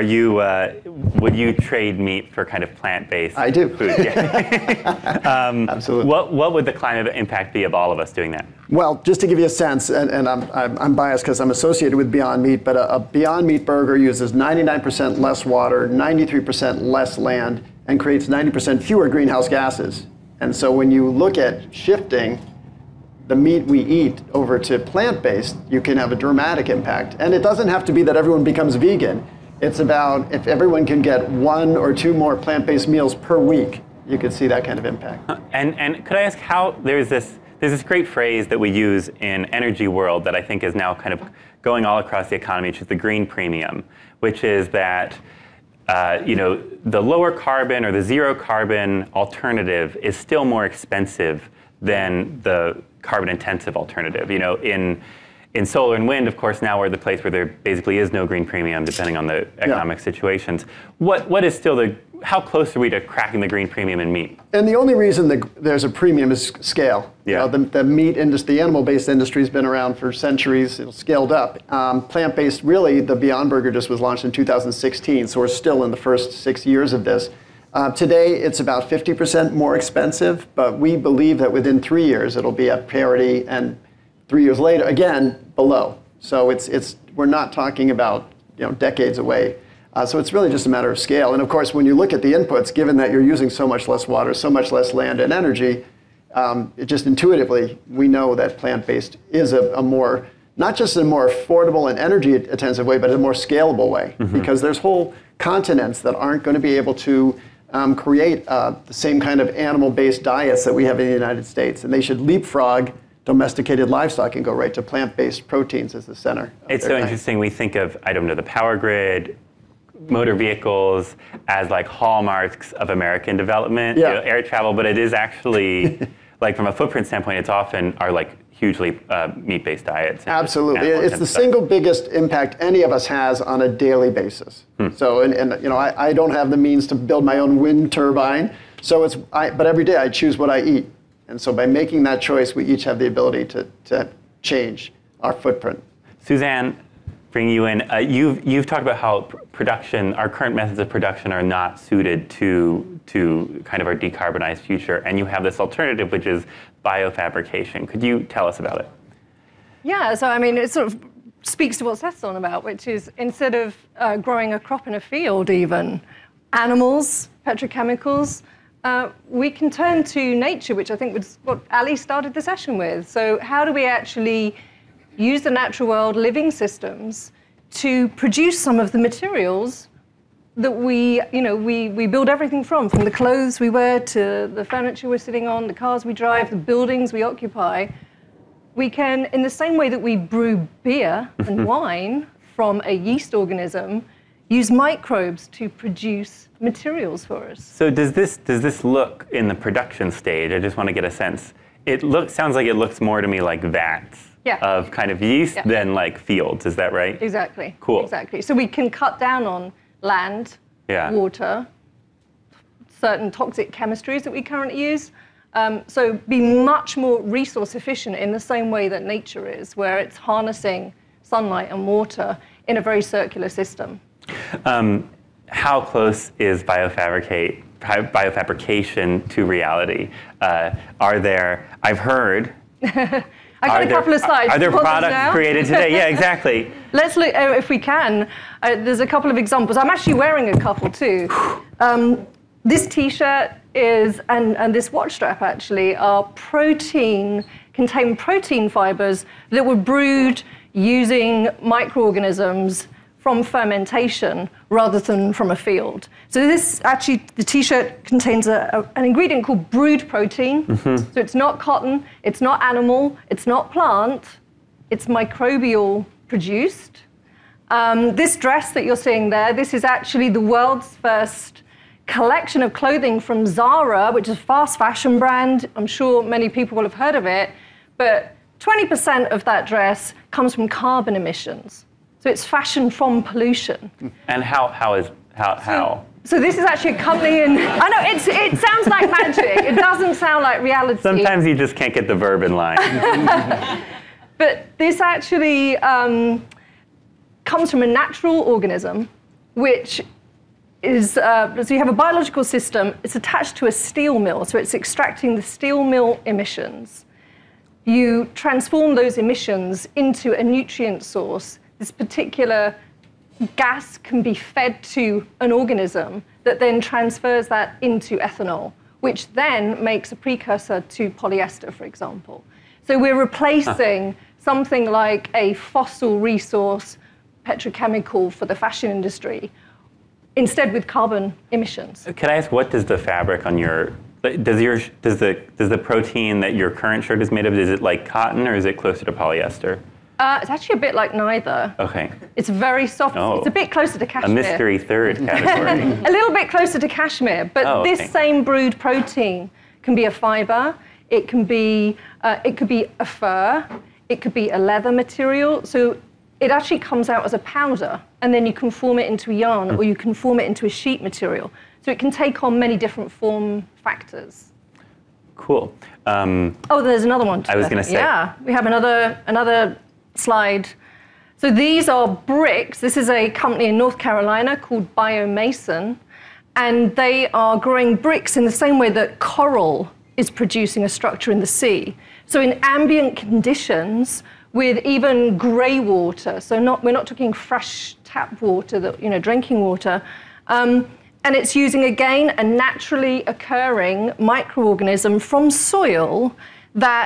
would you trade meat for kind of plant-based I do. food? Yeah. Absolutely. What would the climate impact be of all of us doing that? Well, just to give you a sense, and I'm biased because I'm associated with Beyond Meat, but a Beyond Meat burger uses 99% less water, 93% less land, and creates 90% fewer greenhouse gases. And so when you look at shifting the meat we eat over to plant-based, you can have a dramatic impact. And it doesn't have to be that everyone becomes vegan. It's about if everyone can get 1 or 2 more plant-based meals per week, you could see that kind of impact. And could I ask how there's this great phrase that we use in energy world that I think is now kind of going all across the economy, which is the green premium, which is that the lower carbon or the zero carbon alternative is still more expensive than the carbon intensive alternative. In solar and wind, of course, now we're at the place where there basically is no green premium depending on the economic situations. What is still how close are we to cracking the green premium in meat? And the only reason that there's a premium is scale. Yeah. The meat industry, the animal-based industry has been around for centuries. It's scaled up. Plant-based, really, the Beyond Burger just was launched in 2016, so we're still in the first 6 years of this. Today, it's about 50% more expensive, but we believe that within 3 years, it'll be at parity, and 3 years later, again, below. So we're not talking about decades away. So it's really just a matter of scale. And of course, when you look at the inputs, given that you're using so much less water, so much less land and energy, it just intuitively, we know that plant-based is a more not just in a more affordable and energy-intensive way, but in a more scalable way. Because there's whole continents that aren't going to be able to create the same kind of animal-based diets that we have in the United States. And they should leapfrog domesticated livestock and go right to plant-based proteins as the center. It's so interesting. We think of, I don't know, the power grid, motor vehicles as like hallmarks of American development, Yeah. you know, air travel, but it is actually, like from a footprint standpoint, it's often are like hugely meat-based diets. Absolutely. It's the single biggest impact any of us has on a daily basis. So, and you know, I don't have the means to build my own wind turbine, so but every day I choose what I eat. And so by making that choice, we each have the ability to change our footprint. Suzanne, bring you in. You've talked about how our current methods of production are not suited to kind of our decarbonized future, and you have this alternative, which is biofabrication. Could you tell us about it? Yeah, so I mean, it sort of speaks to what Seth's on about, which is instead of growing a crop in a field even, animals, petrochemicals, we can turn to nature, which I think was what Ali started the session with. So how do we actually use the natural world, living systems, to produce some of the materials that we build everything from the clothes we wear to the furniture we're sitting on, the cars we drive, the buildings we occupy. We can, in the same way that we brew beer and wine from a yeast organism, use microbes to produce materials for us. So does this look in the production stage? I just want to get a sense. Sounds like it looks more to me like vats of kind of yeast than like fields. Is that right? Exactly. Cool. Exactly. So we can cut down on land, water, certain toxic chemistries that we currently use. So be much more resource efficient in the same way that nature is, where it's harnessing sunlight and water in a very circular system. How close is biofabrication to reality? I've heard. I got a couple of slides. Are there products created today? Yeah, exactly. Let's look, if we can. There's a couple of examples. I'm actually wearing a couple too. This T-shirt and this watch strap actually contain protein fibers that were brewed using microorganisms from fermentation rather than from a field. So the T-shirt contains an ingredient called brewed protein. So it's not cotton, it's not animal, it's not plant, it's microbial produced. This dress that you're seeing there, this is actually the world's first collection of clothing from Zara, which is a fast fashion brand. I'm sure many people will have heard of it, but 20% of that dress comes from carbon emissions. So it's fashion from pollution. And how? So this is actually a company in, I know, it sounds like magic. It doesn't sound like reality. Sometimes you just can't get the verb in line. But this actually comes from a natural organism, which is, so you have a biological system, it's attached to a steel mill, so it's extracting the steel mill emissions. You transform those emissions into a nutrient source. This particular gas can be fed to an organism that then transfers that into ethanol, which then makes a precursor to polyester, for example. So we're replacing something like a fossil resource petrochemical for the fashion industry, instead with carbon emissions. Can I ask, what does the fabric on does the protein that your current shirt is made of, is it like cotton or is it closer to polyester? It's actually a bit like neither. Okay. It's very soft. Oh. It's a bit closer to cashmere. A mystery third category. A little bit closer to cashmere, but this same brewed protein can be a fiber. It can be a fur. It could be a leather material. So it actually comes out as a powder, and then you can form it into a yarn, or you can form it into a sheet material. So it can take on many different form factors. Cool. There's another one. I was going to say. Yeah, we have another slide. So these are bricks. This is a company in North Carolina called Biomason, and they are growing bricks in the same way that coral is producing a structure in the sea. So in ambient conditions, with even grey water, so we're not talking fresh tap water, drinking water, and it's using, again, a naturally occurring microorganism from soil that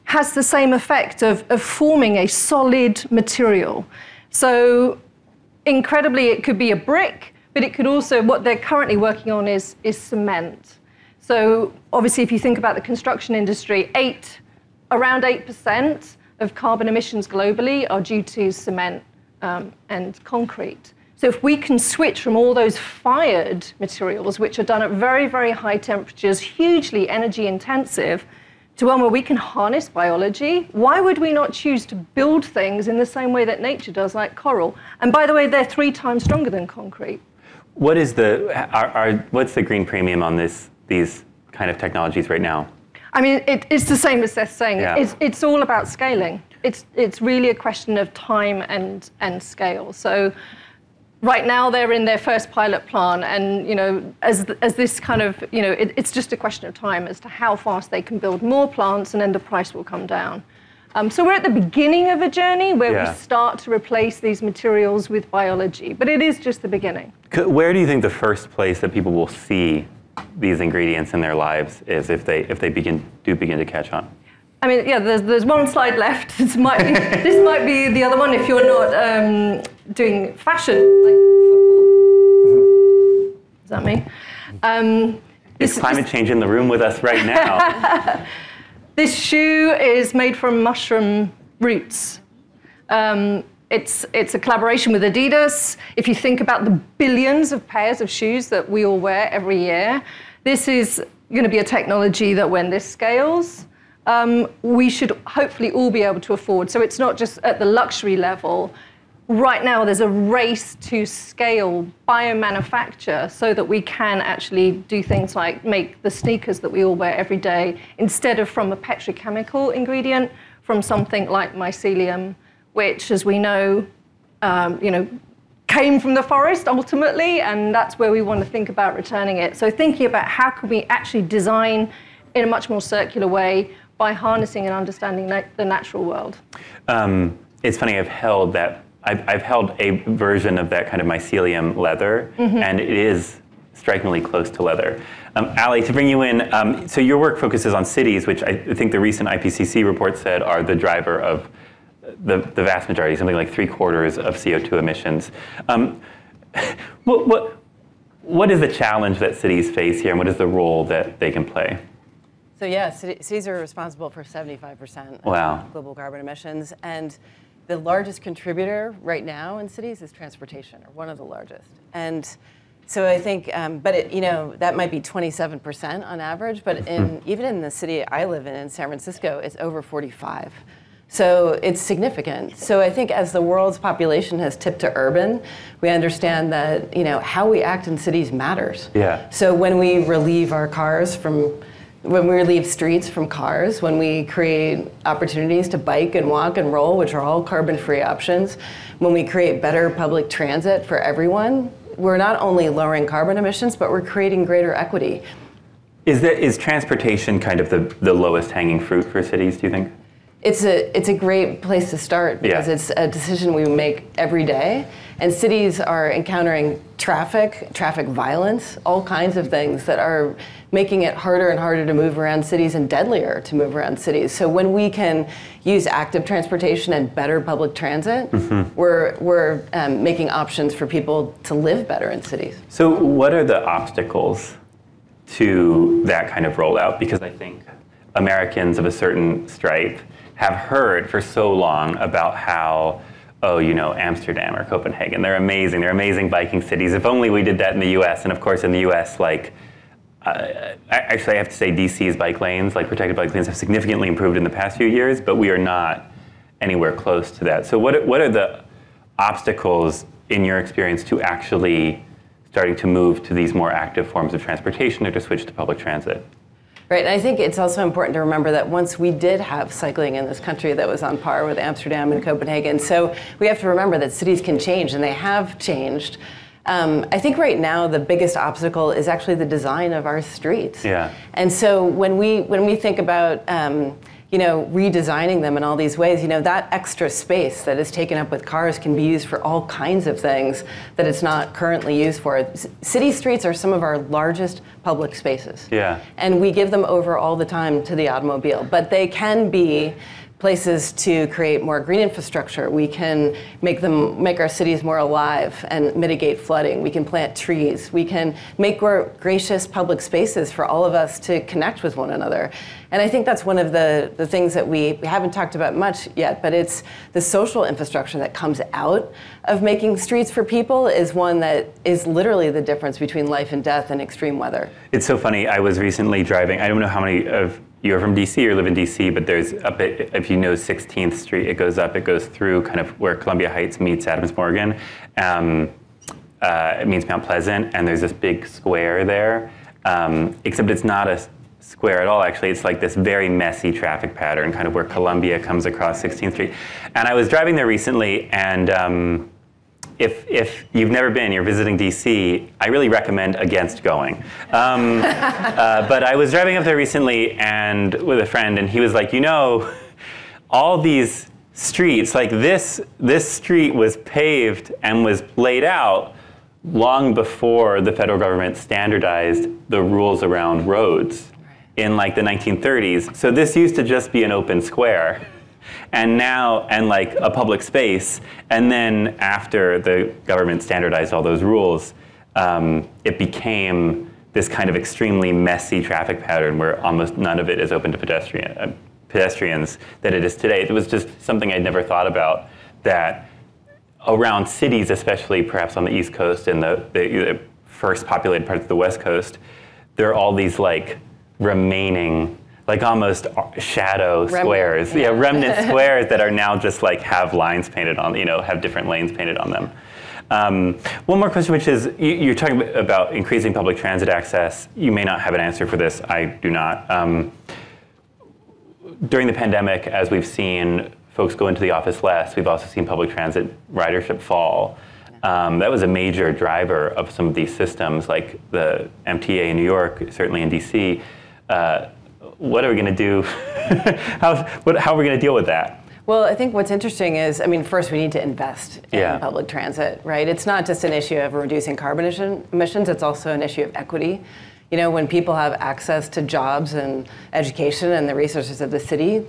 has the same effect of forming a solid material. So incredibly, it could be a brick, but it could also, what they're currently working on is cement. So obviously, if you think about the construction industry, around 8% of carbon emissions globally are due to cement and concrete. So if we can switch from all those fired materials, which are done at very, very high temperatures, hugely energy intensive, to one where we can harness biology, why would we not choose to build things in the same way that nature does, like coral? And by the way, they're 3 times stronger than concrete. What is what's the green premium on these kind of technologies right now? I mean, it's the same as Seth's saying. Yeah. It's all about scaling. It's really a question of time and scale. So right now they're in their first pilot plant, and as this kind of it's just a question of time as to how fast they can build more plants, and then the price will come down. So we're at the beginning of a journey where we start to replace these materials with biology, but it is just the beginning. Where do you think the first place that people will see these ingredients in their lives is if they begin to catch on? I mean, yeah, there's one slide left. This might be the other one if you're not doing fashion. Like, is that me? Is climate change in the room with us right now? This shoe is made from mushroom roots. It's a collaboration with Adidas. If you think about the billions of pairs of shoes that we all wear every year, this is going to be a technology that when this scales, we should hopefully all be able to afford. So it's not just at the luxury level. Right now, there's a race to scale biomanufacture so that we can actually do things like make the sneakers that we all wear every day, instead of from a petrochemical ingredient, from something like mycelium, which, as we know, came from the forest ultimately, and that's where we want to think about returning it. So thinking about how can we actually design in a much more circular way by harnessing and understanding the natural world. It's funny, I've held a version of that kind of mycelium leather, and it is strikingly close to leather. Ali, to bring you in, so your work focuses on cities, which I think the recent IPCC report said are the driver of the vast majority, something like 3/4 of CO2 emissions. What is the challenge that cities face here, and what is the role that they can play? So yeah, cities are responsible for 75% of global carbon emissions, and the largest contributor right now in cities is transportation, or one of the largest. And so I think, that might be 27% on average, but even in the city I live in San Francisco, it's over 45. So it's significant. So I think as the world's population has tipped to urban, we understand that how we act in cities matters. Yeah. So when we relieve streets from cars, when we create opportunities to bike and walk and roll, which are all carbon-free options, when we create better public transit for everyone, we're not only lowering carbon emissions, but we're creating greater equity. Is transportation kind of the lowest hanging fruit for cities, do you think? It's a great place to start because it's a decision we make every day. And cities are encountering traffic violence, all kinds of things that are making it harder and harder to move around cities and deadlier to move around cities. So when we can use active transportation and better public transit, we're making options for people to live better in cities. So what are the obstacles to that kind of rollout? Because I think Americans of a certain stripe have heard for so long about how, Amsterdam or Copenhagen, they're amazing biking cities. If only we did that in the US. And of course in the US, actually I have to say DC's bike lanes, protected bike lanes, have significantly improved in the past few years, but we are not anywhere close to that. So what are the obstacles in your experience to actually starting to move to these more active forms of transportation or to switch to public transit? Right, and I think it's also important to remember that once we did have cycling in this country that was on par with Amsterdam and Copenhagen, so we have to remember that cities can change, and they have changed. I think right now the biggest obstacle is actually the design of our streets. Yeah. And so when we think about redesigning them in all these ways, that extra space that is taken up with cars can be used for all kinds of things that it's not currently used for. City streets are some of our largest public spaces. Yeah. And we give them over all the time to the automobile, but they can be places to create more green infrastructure. We can make our cities more alive and mitigate flooding. We can plant trees. We can make more gracious public spaces for all of us to connect with one another. And I think that's one of the things that we haven't talked about much yet, but it's the social infrastructure that comes out of making streets for people is one that is literally the difference between life and death and extreme weather. It's so funny. I was recently driving. I don't know how many of you are from DC or live in DC, but there's up at, if you know 16th Street, it goes through kind of where Columbia Heights meets Adams Morgan. It meets Mount Pleasant, and there's this big square there, except it's not a square at all, actually. It's like this very messy traffic pattern, kind of where Columbia comes across 16th Street. And I was driving there recently, and if you've never been, you're visiting DC, I really recommend against going. But I was driving up there recently and with a friend, and he was like, all these streets, like this street was paved and was laid out long before the federal government standardized the rules around roads in like the 1930s. So this used to just be an open square. And like a public space, and then after the government standardized all those rules, it became this kind of extremely messy traffic pattern where almost none of it is open to pedestrians that it is today. It was just something I'd never thought about, that around cities, especially perhaps on the East Coast and the first populated parts of the West Coast, there are all these like remaining, like almost shadow squares, remnant squares that are now just like have lines painted on, have different lanes painted on them. One more question, which is, you're talking about increasing public transit access. You may not have an answer for this, I do not. During the pandemic, as we've seen folks go into the office less, we've also seen public transit ridership fall. That was a major driver of some of these systems, like the MTA in New York, certainly in DC. What are we going to do? How are we going to deal with that? Well, I think what's interesting is, first we need to invest in public transit, right? It's not just an issue of reducing carbon emissions, it's also an issue of equity. When people have access to jobs and education and the resources of the city,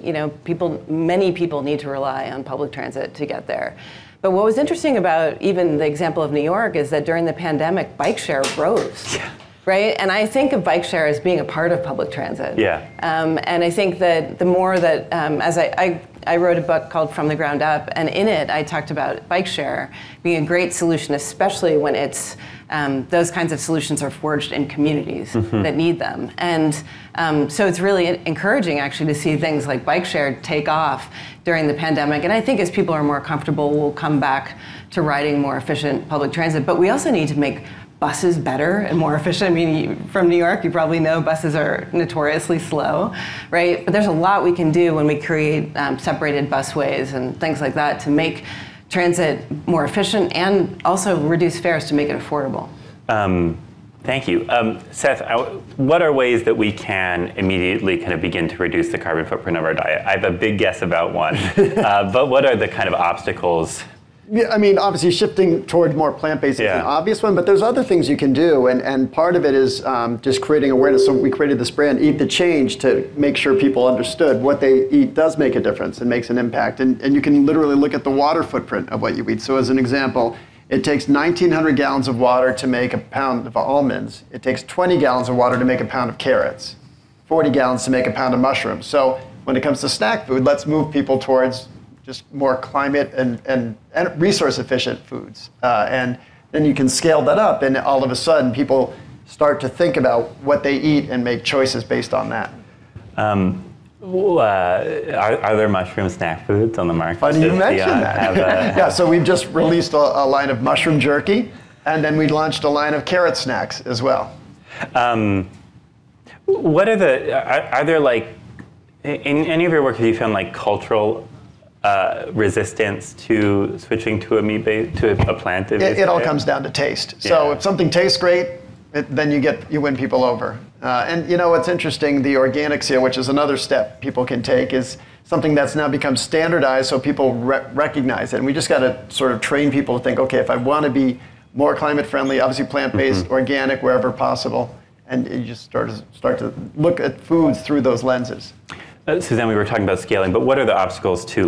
many people need to rely on public transit to get there. But what was interesting about even the example of New York is that during the pandemic, bike share rose. Yeah. Right? And I think of bike share as being a part of public transit. Yeah. And I think that the more that, as I wrote a book called From the Ground Up, and in it I talked about bike share being a great solution, especially when it's, those kinds of solutions are forged in communities that need them. And so it's really encouraging actually to see things like bike share take off during the pandemic. And I think as people are more comfortable, we'll come back to riding more efficient public transit. But we also need to make buses better and more efficient. From New York, you probably know buses are notoriously slow, right? But there's a lot we can do when we create separated busways and things like that to make transit more efficient and also reduce fares to make it affordable. Thank you. Seth, what are ways that we can immediately kind of begin to reduce the carbon footprint of our diet? I have a big guess about one, but what are the kind of obstacles? Yeah, obviously shifting toward more plant-based is an obvious one, but there's other things you can do, and part of it is just creating awareness. So we created this brand, Eat the Change, to make sure people understood what they eat does make a difference and makes an impact. And you can literally look at the water footprint of what you eat. So as an example, it takes 1,900 gallons of water to make a pound of almonds. It takes 20 gallons of water to make a pound of carrots, 40 gallons to make a pound of mushrooms. So when it comes to snack food, let's move people towards just more climate and resource efficient foods. And then you can scale that up, and all of a sudden people start to think about what they eat and make choices based on that. Are there mushroom snack foods on the market? Funny you mentioned that. Yeah, so we've just released a line of mushroom jerky, and then we launched a line of carrot snacks as well. What are there like, in any of your work have you found like cultural resistance to switching to a plant-based? It all comes down to taste. So if something tastes great, then you win people over. And you know what's interesting, the organic seal, which is another step people can take, is something that's now become standardized so people recognize it. And we just got to sort of train people to think, okay, if I want to be more climate friendly, obviously plant-based, organic, wherever possible, and you just start to look at foods through those lenses. Suzanne, we were talking about scaling, but what are the obstacles to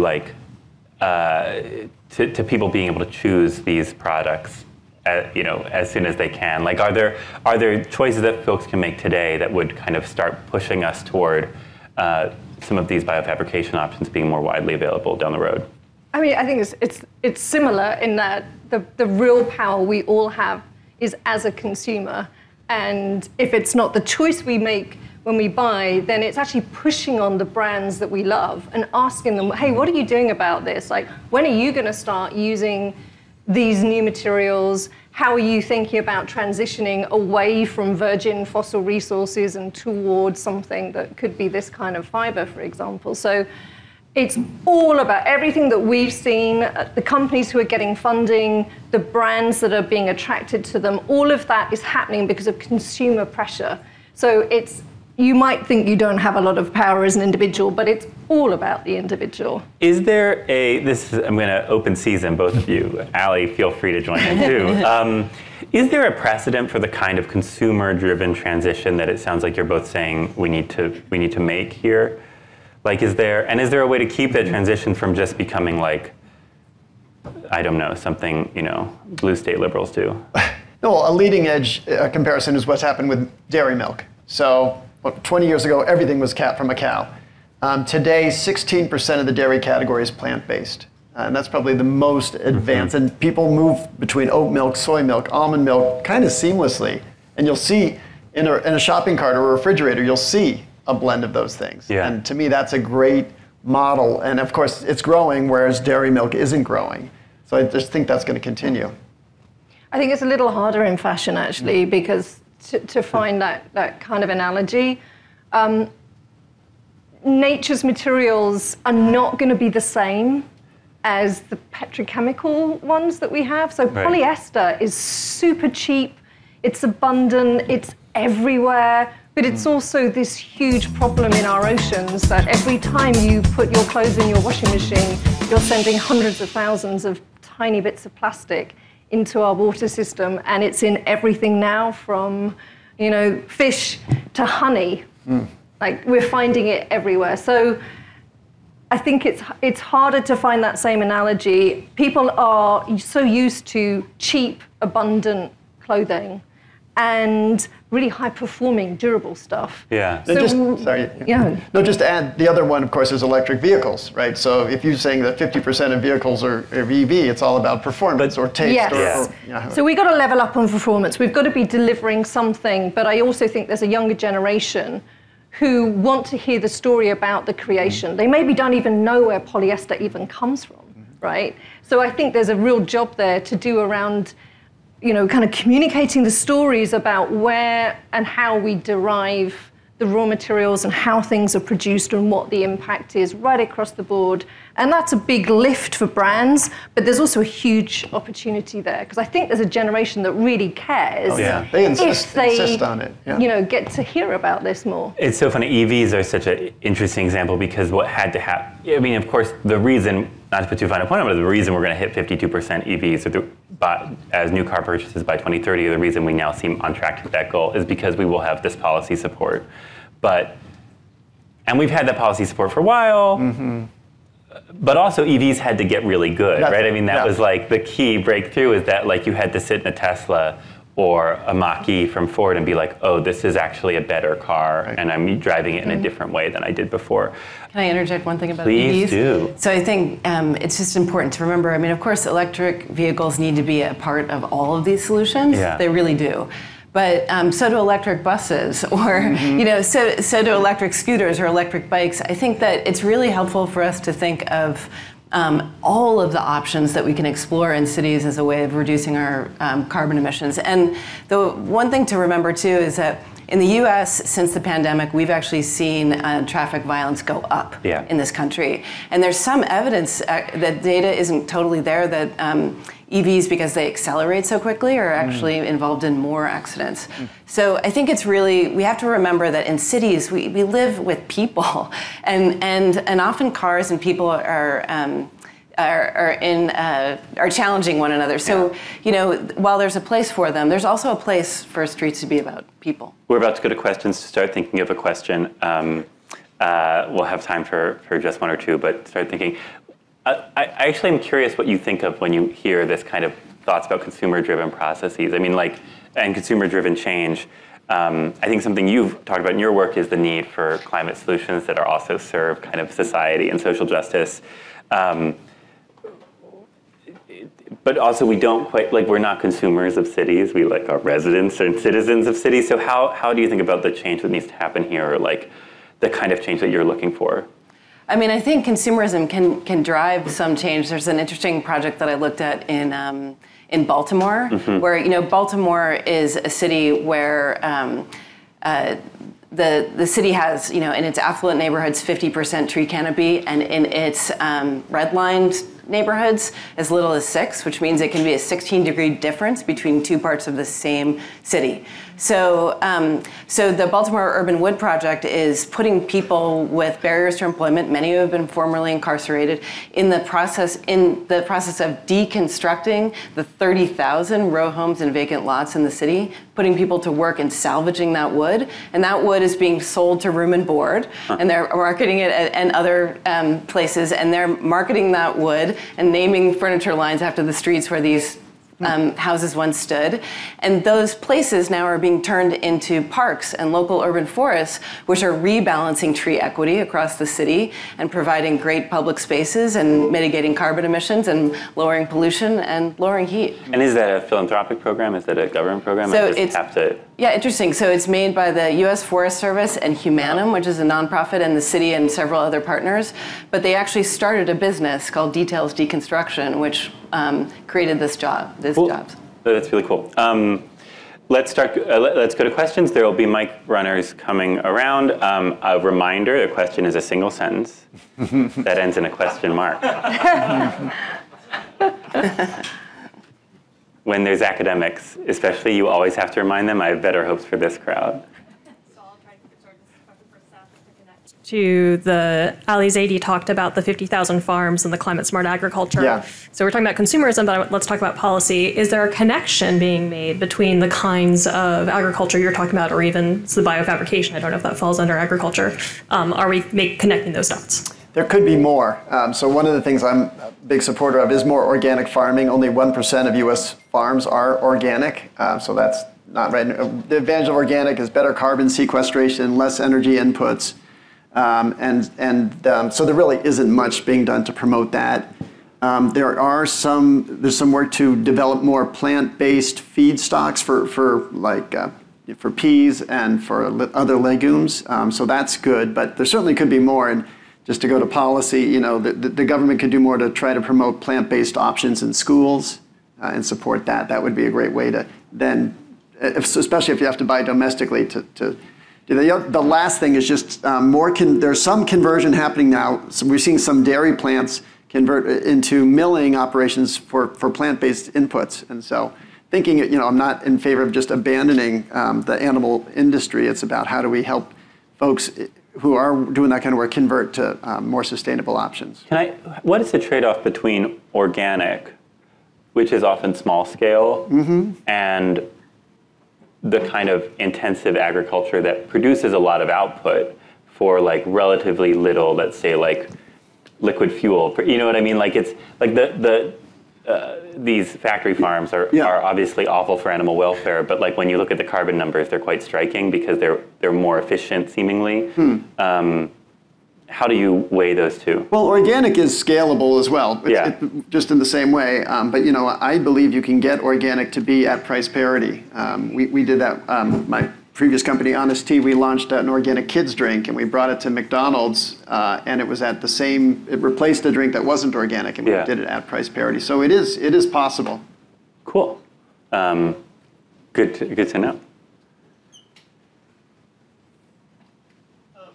to people being able to choose these products, as soon as they can? Like, are there choices that folks can make today that would kind of start pushing us toward some of these biofabrication options being more widely available down the road? I mean, I think it's similar in that the real power we all have is as a consumer, and if it's not the choice we make when we buy, then it's actually pushing on the brands that we love and asking them, hey, what are you doing about this? Like, when are you going to start using these new materials? How are you thinking about transitioning away from virgin fossil resources and towards something that could be this kind of fiber, for example? So it's all about everything that we've seen, the companies who are getting funding, the brands that are being attracted to them. All of that is happening because of consumer pressure. So you might think you don't have a lot of power as an individual, but it's all about the individual. Is there I'm going to open season, both of you. Allie, feel free to join in too. Is there a precedent for the kind of consumer-driven transition that it sounds like you're both saying we need to make here? Like, is there a way to keep that transition from just becoming like, I don't know, something, blue state liberals do? No, a leading edge comparison is what's happened with dairy milk. So 20 years ago, everything was from a cow. Today, 16% of the dairy category is plant-based. And that's probably the most advanced. And people move between oat milk, soy milk, almond milk kind of seamlessly. And you'll see in a shopping cart or a refrigerator, you'll see a blend of those things. Yeah. And to me, that's a great model. And of course, it's growing, whereas dairy milk isn't growing. So I just think that's going to continue. I think it's a little harder in fashion, actually, because to find that kind of analogy, nature's materials are not going to be the same as the petrochemical ones that we have. So polyester is super cheap, it's abundant, it's everywhere, but it's also this huge problem in our oceans that every time you put your clothes in your washing machine, you're sending hundreds of thousands of tiny bits of plastic into our water system, and it's in everything now from, fish to honey. Like, we're finding it everywhere. So I think it's harder to find that same analogy. People are so used to cheap, abundant clothing and really high-performing, durable stuff. Yeah. So, No, just to add, the other one, of course, is electric vehicles, right? So if you're saying that 50% of vehicles are EV, it's all about performance or taste. Yes. So we've got to level up on performance. We've got to be delivering something, but I also think there's a younger generation who want to hear the story about the creation. They maybe don't even know where polyester even comes from, right? So I think there's a real job there to do around kind of communicating the stories about where and how we derive the raw materials and how things are produced and what the impact is right across the board. And that's a big lift for brands, but there's also a huge opportunity there, because I think there's a generation that really cares. Oh, yeah. They insist on it. Yeah. Get to hear about this more. It's so funny. EVs are such an interesting example because what had to happen, I mean, of course, the reason, not to put too fine a point on it, but the reason we're going to hit 52% EVs as new car purchases by 2030, the reason we now seem on track to that goal is because we will have this policy support. And we've had that policy support for a while. But also EVs had to get really good, right? I mean, that was like the key breakthrough, is that like you had to sit in a Tesla or a Mach-E from Ford and be like, oh, this is actually a better car, and I'm driving it in a different way than I did before. Can I interject one thing about EVs? Please do. So I think it's just important to remember, I mean, of course, electric vehicles need to be a part of all of these solutions. Yeah. They really do. But so do electric buses, or so do electric scooters or electric bikes. I think that it's really helpful for us to think of all of the options that we can explore in cities as a way of reducing our carbon emissions. And the one thing to remember too is that In the US, since the pandemic, we've actually seen traffic violence go up in this country. And there's some evidence that data isn't totally there that EVs, because they accelerate so quickly, are actually involved in more accidents. So I think it's really, we have to remember that in cities, we live with people, and often cars and people are challenging one another. So, while there's a place for them, there's also a place for streets to be about people. We're about to go to questions to start thinking of a question. We'll have time for just one or two, but start thinking. I actually am curious what you think of when you hear this kind of thoughts about consumer-driven processes. I mean, and consumer-driven change. I think something you've talked about in your work is the need for climate solutions that are also serve kind of society and social justice. But also we don't quite, we're not consumers of cities. We are residents and citizens of cities. So how do you think about the change that needs to happen here, or the kind of change that you're looking for? I mean, I think consumerism can drive some change. There's an interesting project that I looked at in Baltimore, where Baltimore is a city where the city has, in its affluent neighborhoods, 50% tree canopy, and in its redlined neighborhoods, as little as 6, which means it can be a 16-degree difference between two parts of the same city. So, so the Baltimore Urban Wood Project is putting people with barriers to employment, many who have been formerly incarcerated, in the process of deconstructing the 30,000 row homes and vacant lots in the city, putting people to work in salvaging that wood, and that wood is being sold to Room and Board, and they're marketing it and other places, and they're marketing that wood and naming furniture lines after the streets where these houses once stood. And those places now are being turned into parks and local urban forests, which are rebalancing tree equity across the city and providing great public spaces and mitigating carbon emissions and lowering pollution and lowering heat. And is that a philanthropic program? Is that a government program? So yeah, interesting. So it's made by the U.S. Forest Service and Humanum, which is a nonprofit, and the city and several other partners. But they actually started a business called Details Deconstruction, which created these jobs. That's really cool. Let's go to questions. There will be mic runners coming around. A reminder: the question is a single sentence that ends in a question mark. When there's academics, especially, you always have to remind them. I have better hopes for this crowd. To Ali Zaidi talked about the 50,000 farms and the climate smart agriculture. Yeah. So we're talking about consumerism, but let's talk about policy. Is there a connection being made between the kinds of agriculture you're talking about, or even the biofabrication? I don't know if that falls under agriculture. Are we connecting those dots? There could be more. So one of the things I'm a big supporter of is more organic farming. Only 1% of U.S. farms are organic, so that's not right. The advantage of organic is better carbon sequestration, less energy inputs. So there really isn't much being done to promote that. There's some work to develop more plant-based feedstocks for peas and for other legumes. So that's good, but there certainly could be more. And just to go to policy, the government could do more to try to promote plant-based options in schools and support that. That would be a great way to then, especially if you have to buy domestically, to the last thing is just there's some conversion happening now. So we're seeing some dairy plants convert into milling operations for plant-based inputs. And so thinking, I'm not in favor of just abandoning the animal industry. It's about how do we help folks who are doing that kind of work convert to more sustainable options. What is the trade-off between organic, which is often small scale, and the kind of intensive agriculture that produces a lot of output for relatively little, let's say liquid fuel? You know what I mean? It's these factory farms are obviously awful for animal welfare, but when you look at the carbon numbers, they're quite striking because they're more efficient seemingly. How do you weigh those two? Well, organic is scalable as well, just in the same way. But I believe you can get organic to be at price parity. We did that. My previous company, Honest Tea, we launched an organic kids drink, and we brought it to McDonald's, and it was at the same. It replaced a drink that wasn't organic, and we did it at price parity. So it is possible. Cool. Good to know.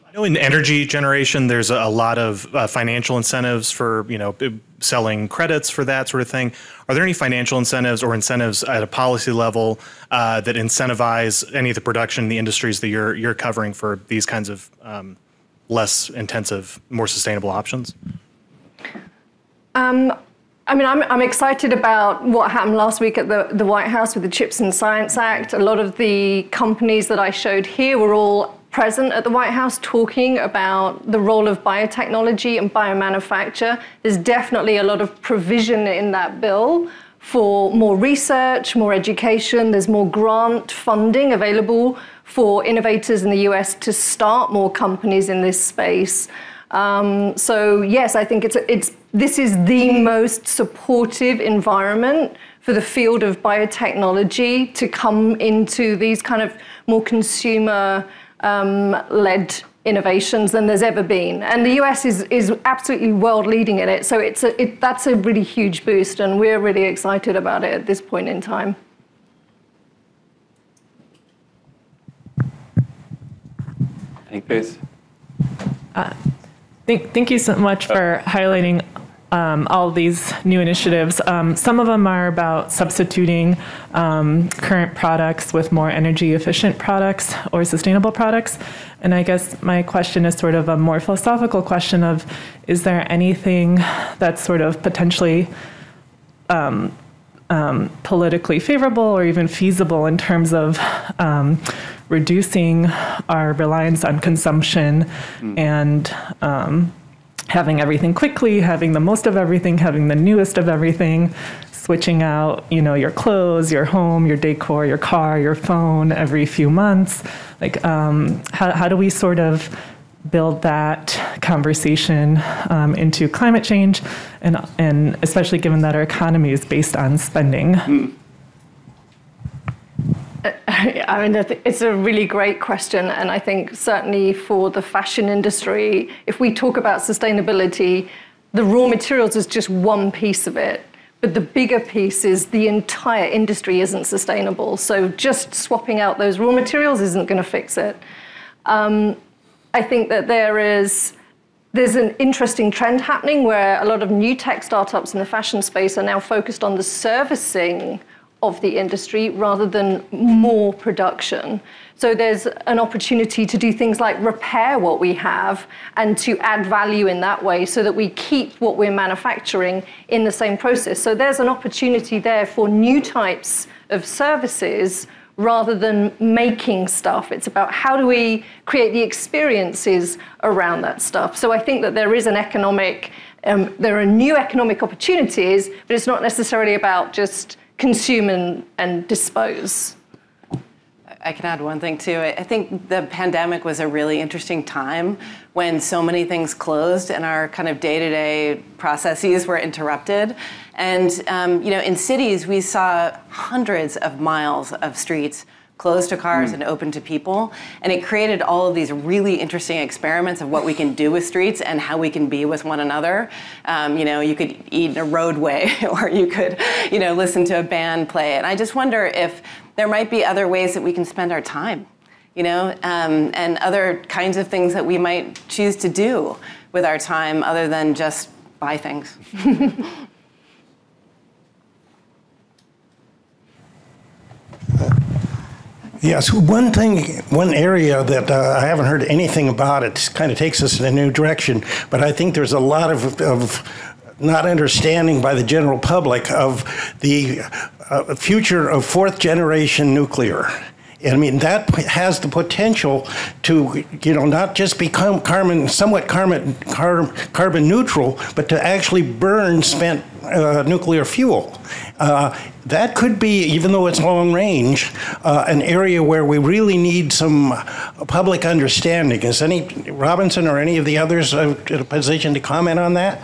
I know in energy generation, there's a lot of financial incentives for, selling credits for that sort of thing. Are there any financial incentives or incentives at a policy level that incentivize any of the production in the industries that you're covering for these kinds of less intensive, more sustainable options? I'm excited about what happened last week at the White House with the CHIPS and Science Act. A lot of the companies that I showed here were all present at the White House talking about the role of biotechnology and biomanufacture. There's definitely a lot of provision in that bill for more research, more education. There's more grant funding available for innovators in the US to start more companies in this space. So yes, I think this is the most supportive environment for the field of biotechnology to come into these kind of more consumer led innovations than there's ever been. And the US is absolutely world leading in it. So that's a really huge boost, and we're really excited about it at this point in time. I think there's... Thank you so much for highlighting all these new initiatives. Some of them are about substituting current products with more energy efficient products or sustainable products. And I guess my question is sort of a more philosophical question of, is there anything that's sort of potentially politically favorable or even feasible in terms of reducing our reliance on consumption and having everything quickly, having the most of everything, having the newest of everything, switching out, your clothes, your home, your decor, your car, your phone every few months. Like, how do we sort of build that conversation into climate change, and especially given that our economy is based on spending? It's a really great question, and I think certainly for the fashion industry, if we talk about sustainability, the raw materials is just one piece of it, but the bigger piece is the entire industry isn't sustainable. So just swapping out those raw materials isn't going to fix it. I think that there's an interesting trend happening where a lot of new tech startups in the fashion space are now focused on the servicing of the industry rather than more production. So there's an opportunity to do things like repair what we have and to add value in that way so that we keep what we're manufacturing in the same process. So there's an opportunity there for new types of services rather than making stuff. It's about how do we create the experiences around that stuff. So I think that there is there are new economic opportunities, but it's not necessarily about just consume and dispose. I can add one thing too. I think the pandemic was a really interesting time when so many things closed and our kind of day-to-day processes were interrupted. And in cities, we saw hundreds of miles of streets closed to cars and open to people. And it created all of these really interesting experiments of what we can do with streets and how we can be with one another. You could eat in a roadway or you could, listen to a band play. And I just wonder if there might be other ways that we can spend our time, and other kinds of things that we might choose to do with our time other than just buy things. Yes, one area that I haven't heard anything about, it kind of takes us in a new direction, but I think there's a lot of not understanding by the general public of the future of fourth generation nuclear. I mean, that has the potential to, not just become somewhat carbon neutral, but to actually burn spent nuclear fuel. That could be, even though it's long range, an area where we really need some public understanding. Is Robinson or any of the others in a position to comment on that?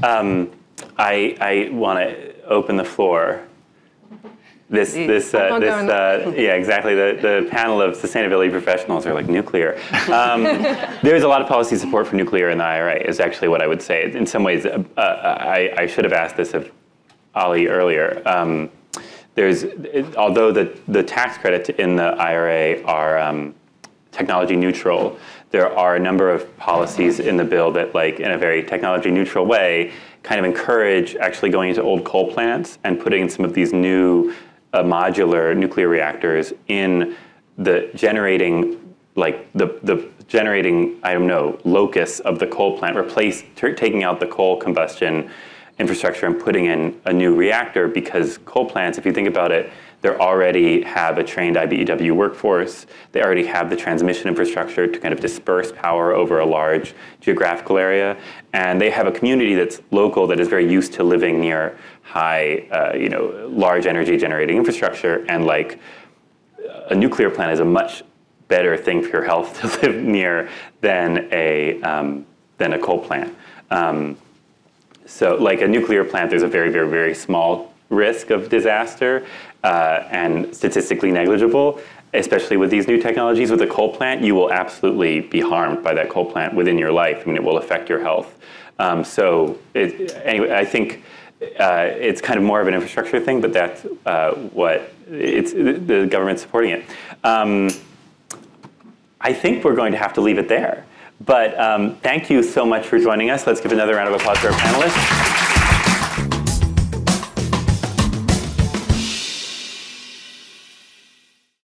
I want to open the floor. Yeah, exactly. The panel of sustainability professionals are like nuclear. There's a lot of policy support for nuclear in the IRA, is actually what I would say. In some ways, I should have asked this of Ali earlier. Although the tax credits in the IRA are technology neutral. There are a number of policies in the bill that, like, in a very technology neutral way, kind of encourage actually going into old coal plants and putting in some of these new modular nuclear reactors in the generating, like the generating, I don't know, locus of the coal plant, taking out the coal combustion infrastructure and putting in a new reactor, because coal plants, if you think about it, they already have a trained IBEW workforce. They already have the transmission infrastructure to kind of disperse power over a large geographical area. And they have a community that's local that is very used to living near high, large energy generating infrastructure. And like a nuclear plant is a much better thing for your health to live near than a coal plant. So like a nuclear plant, there's a very, very, very small risk of disaster and statistically negligible, especially with these new technologies. With a coal plant, you will absolutely be harmed by that coal plant within your life. I mean, it will affect your health. Anyway, I think it's kind of more of an infrastructure thing, but that's the government's supporting it. I think we're going to have to leave it there. But thank you so much for joining us. Let's give another round of applause to our panelists.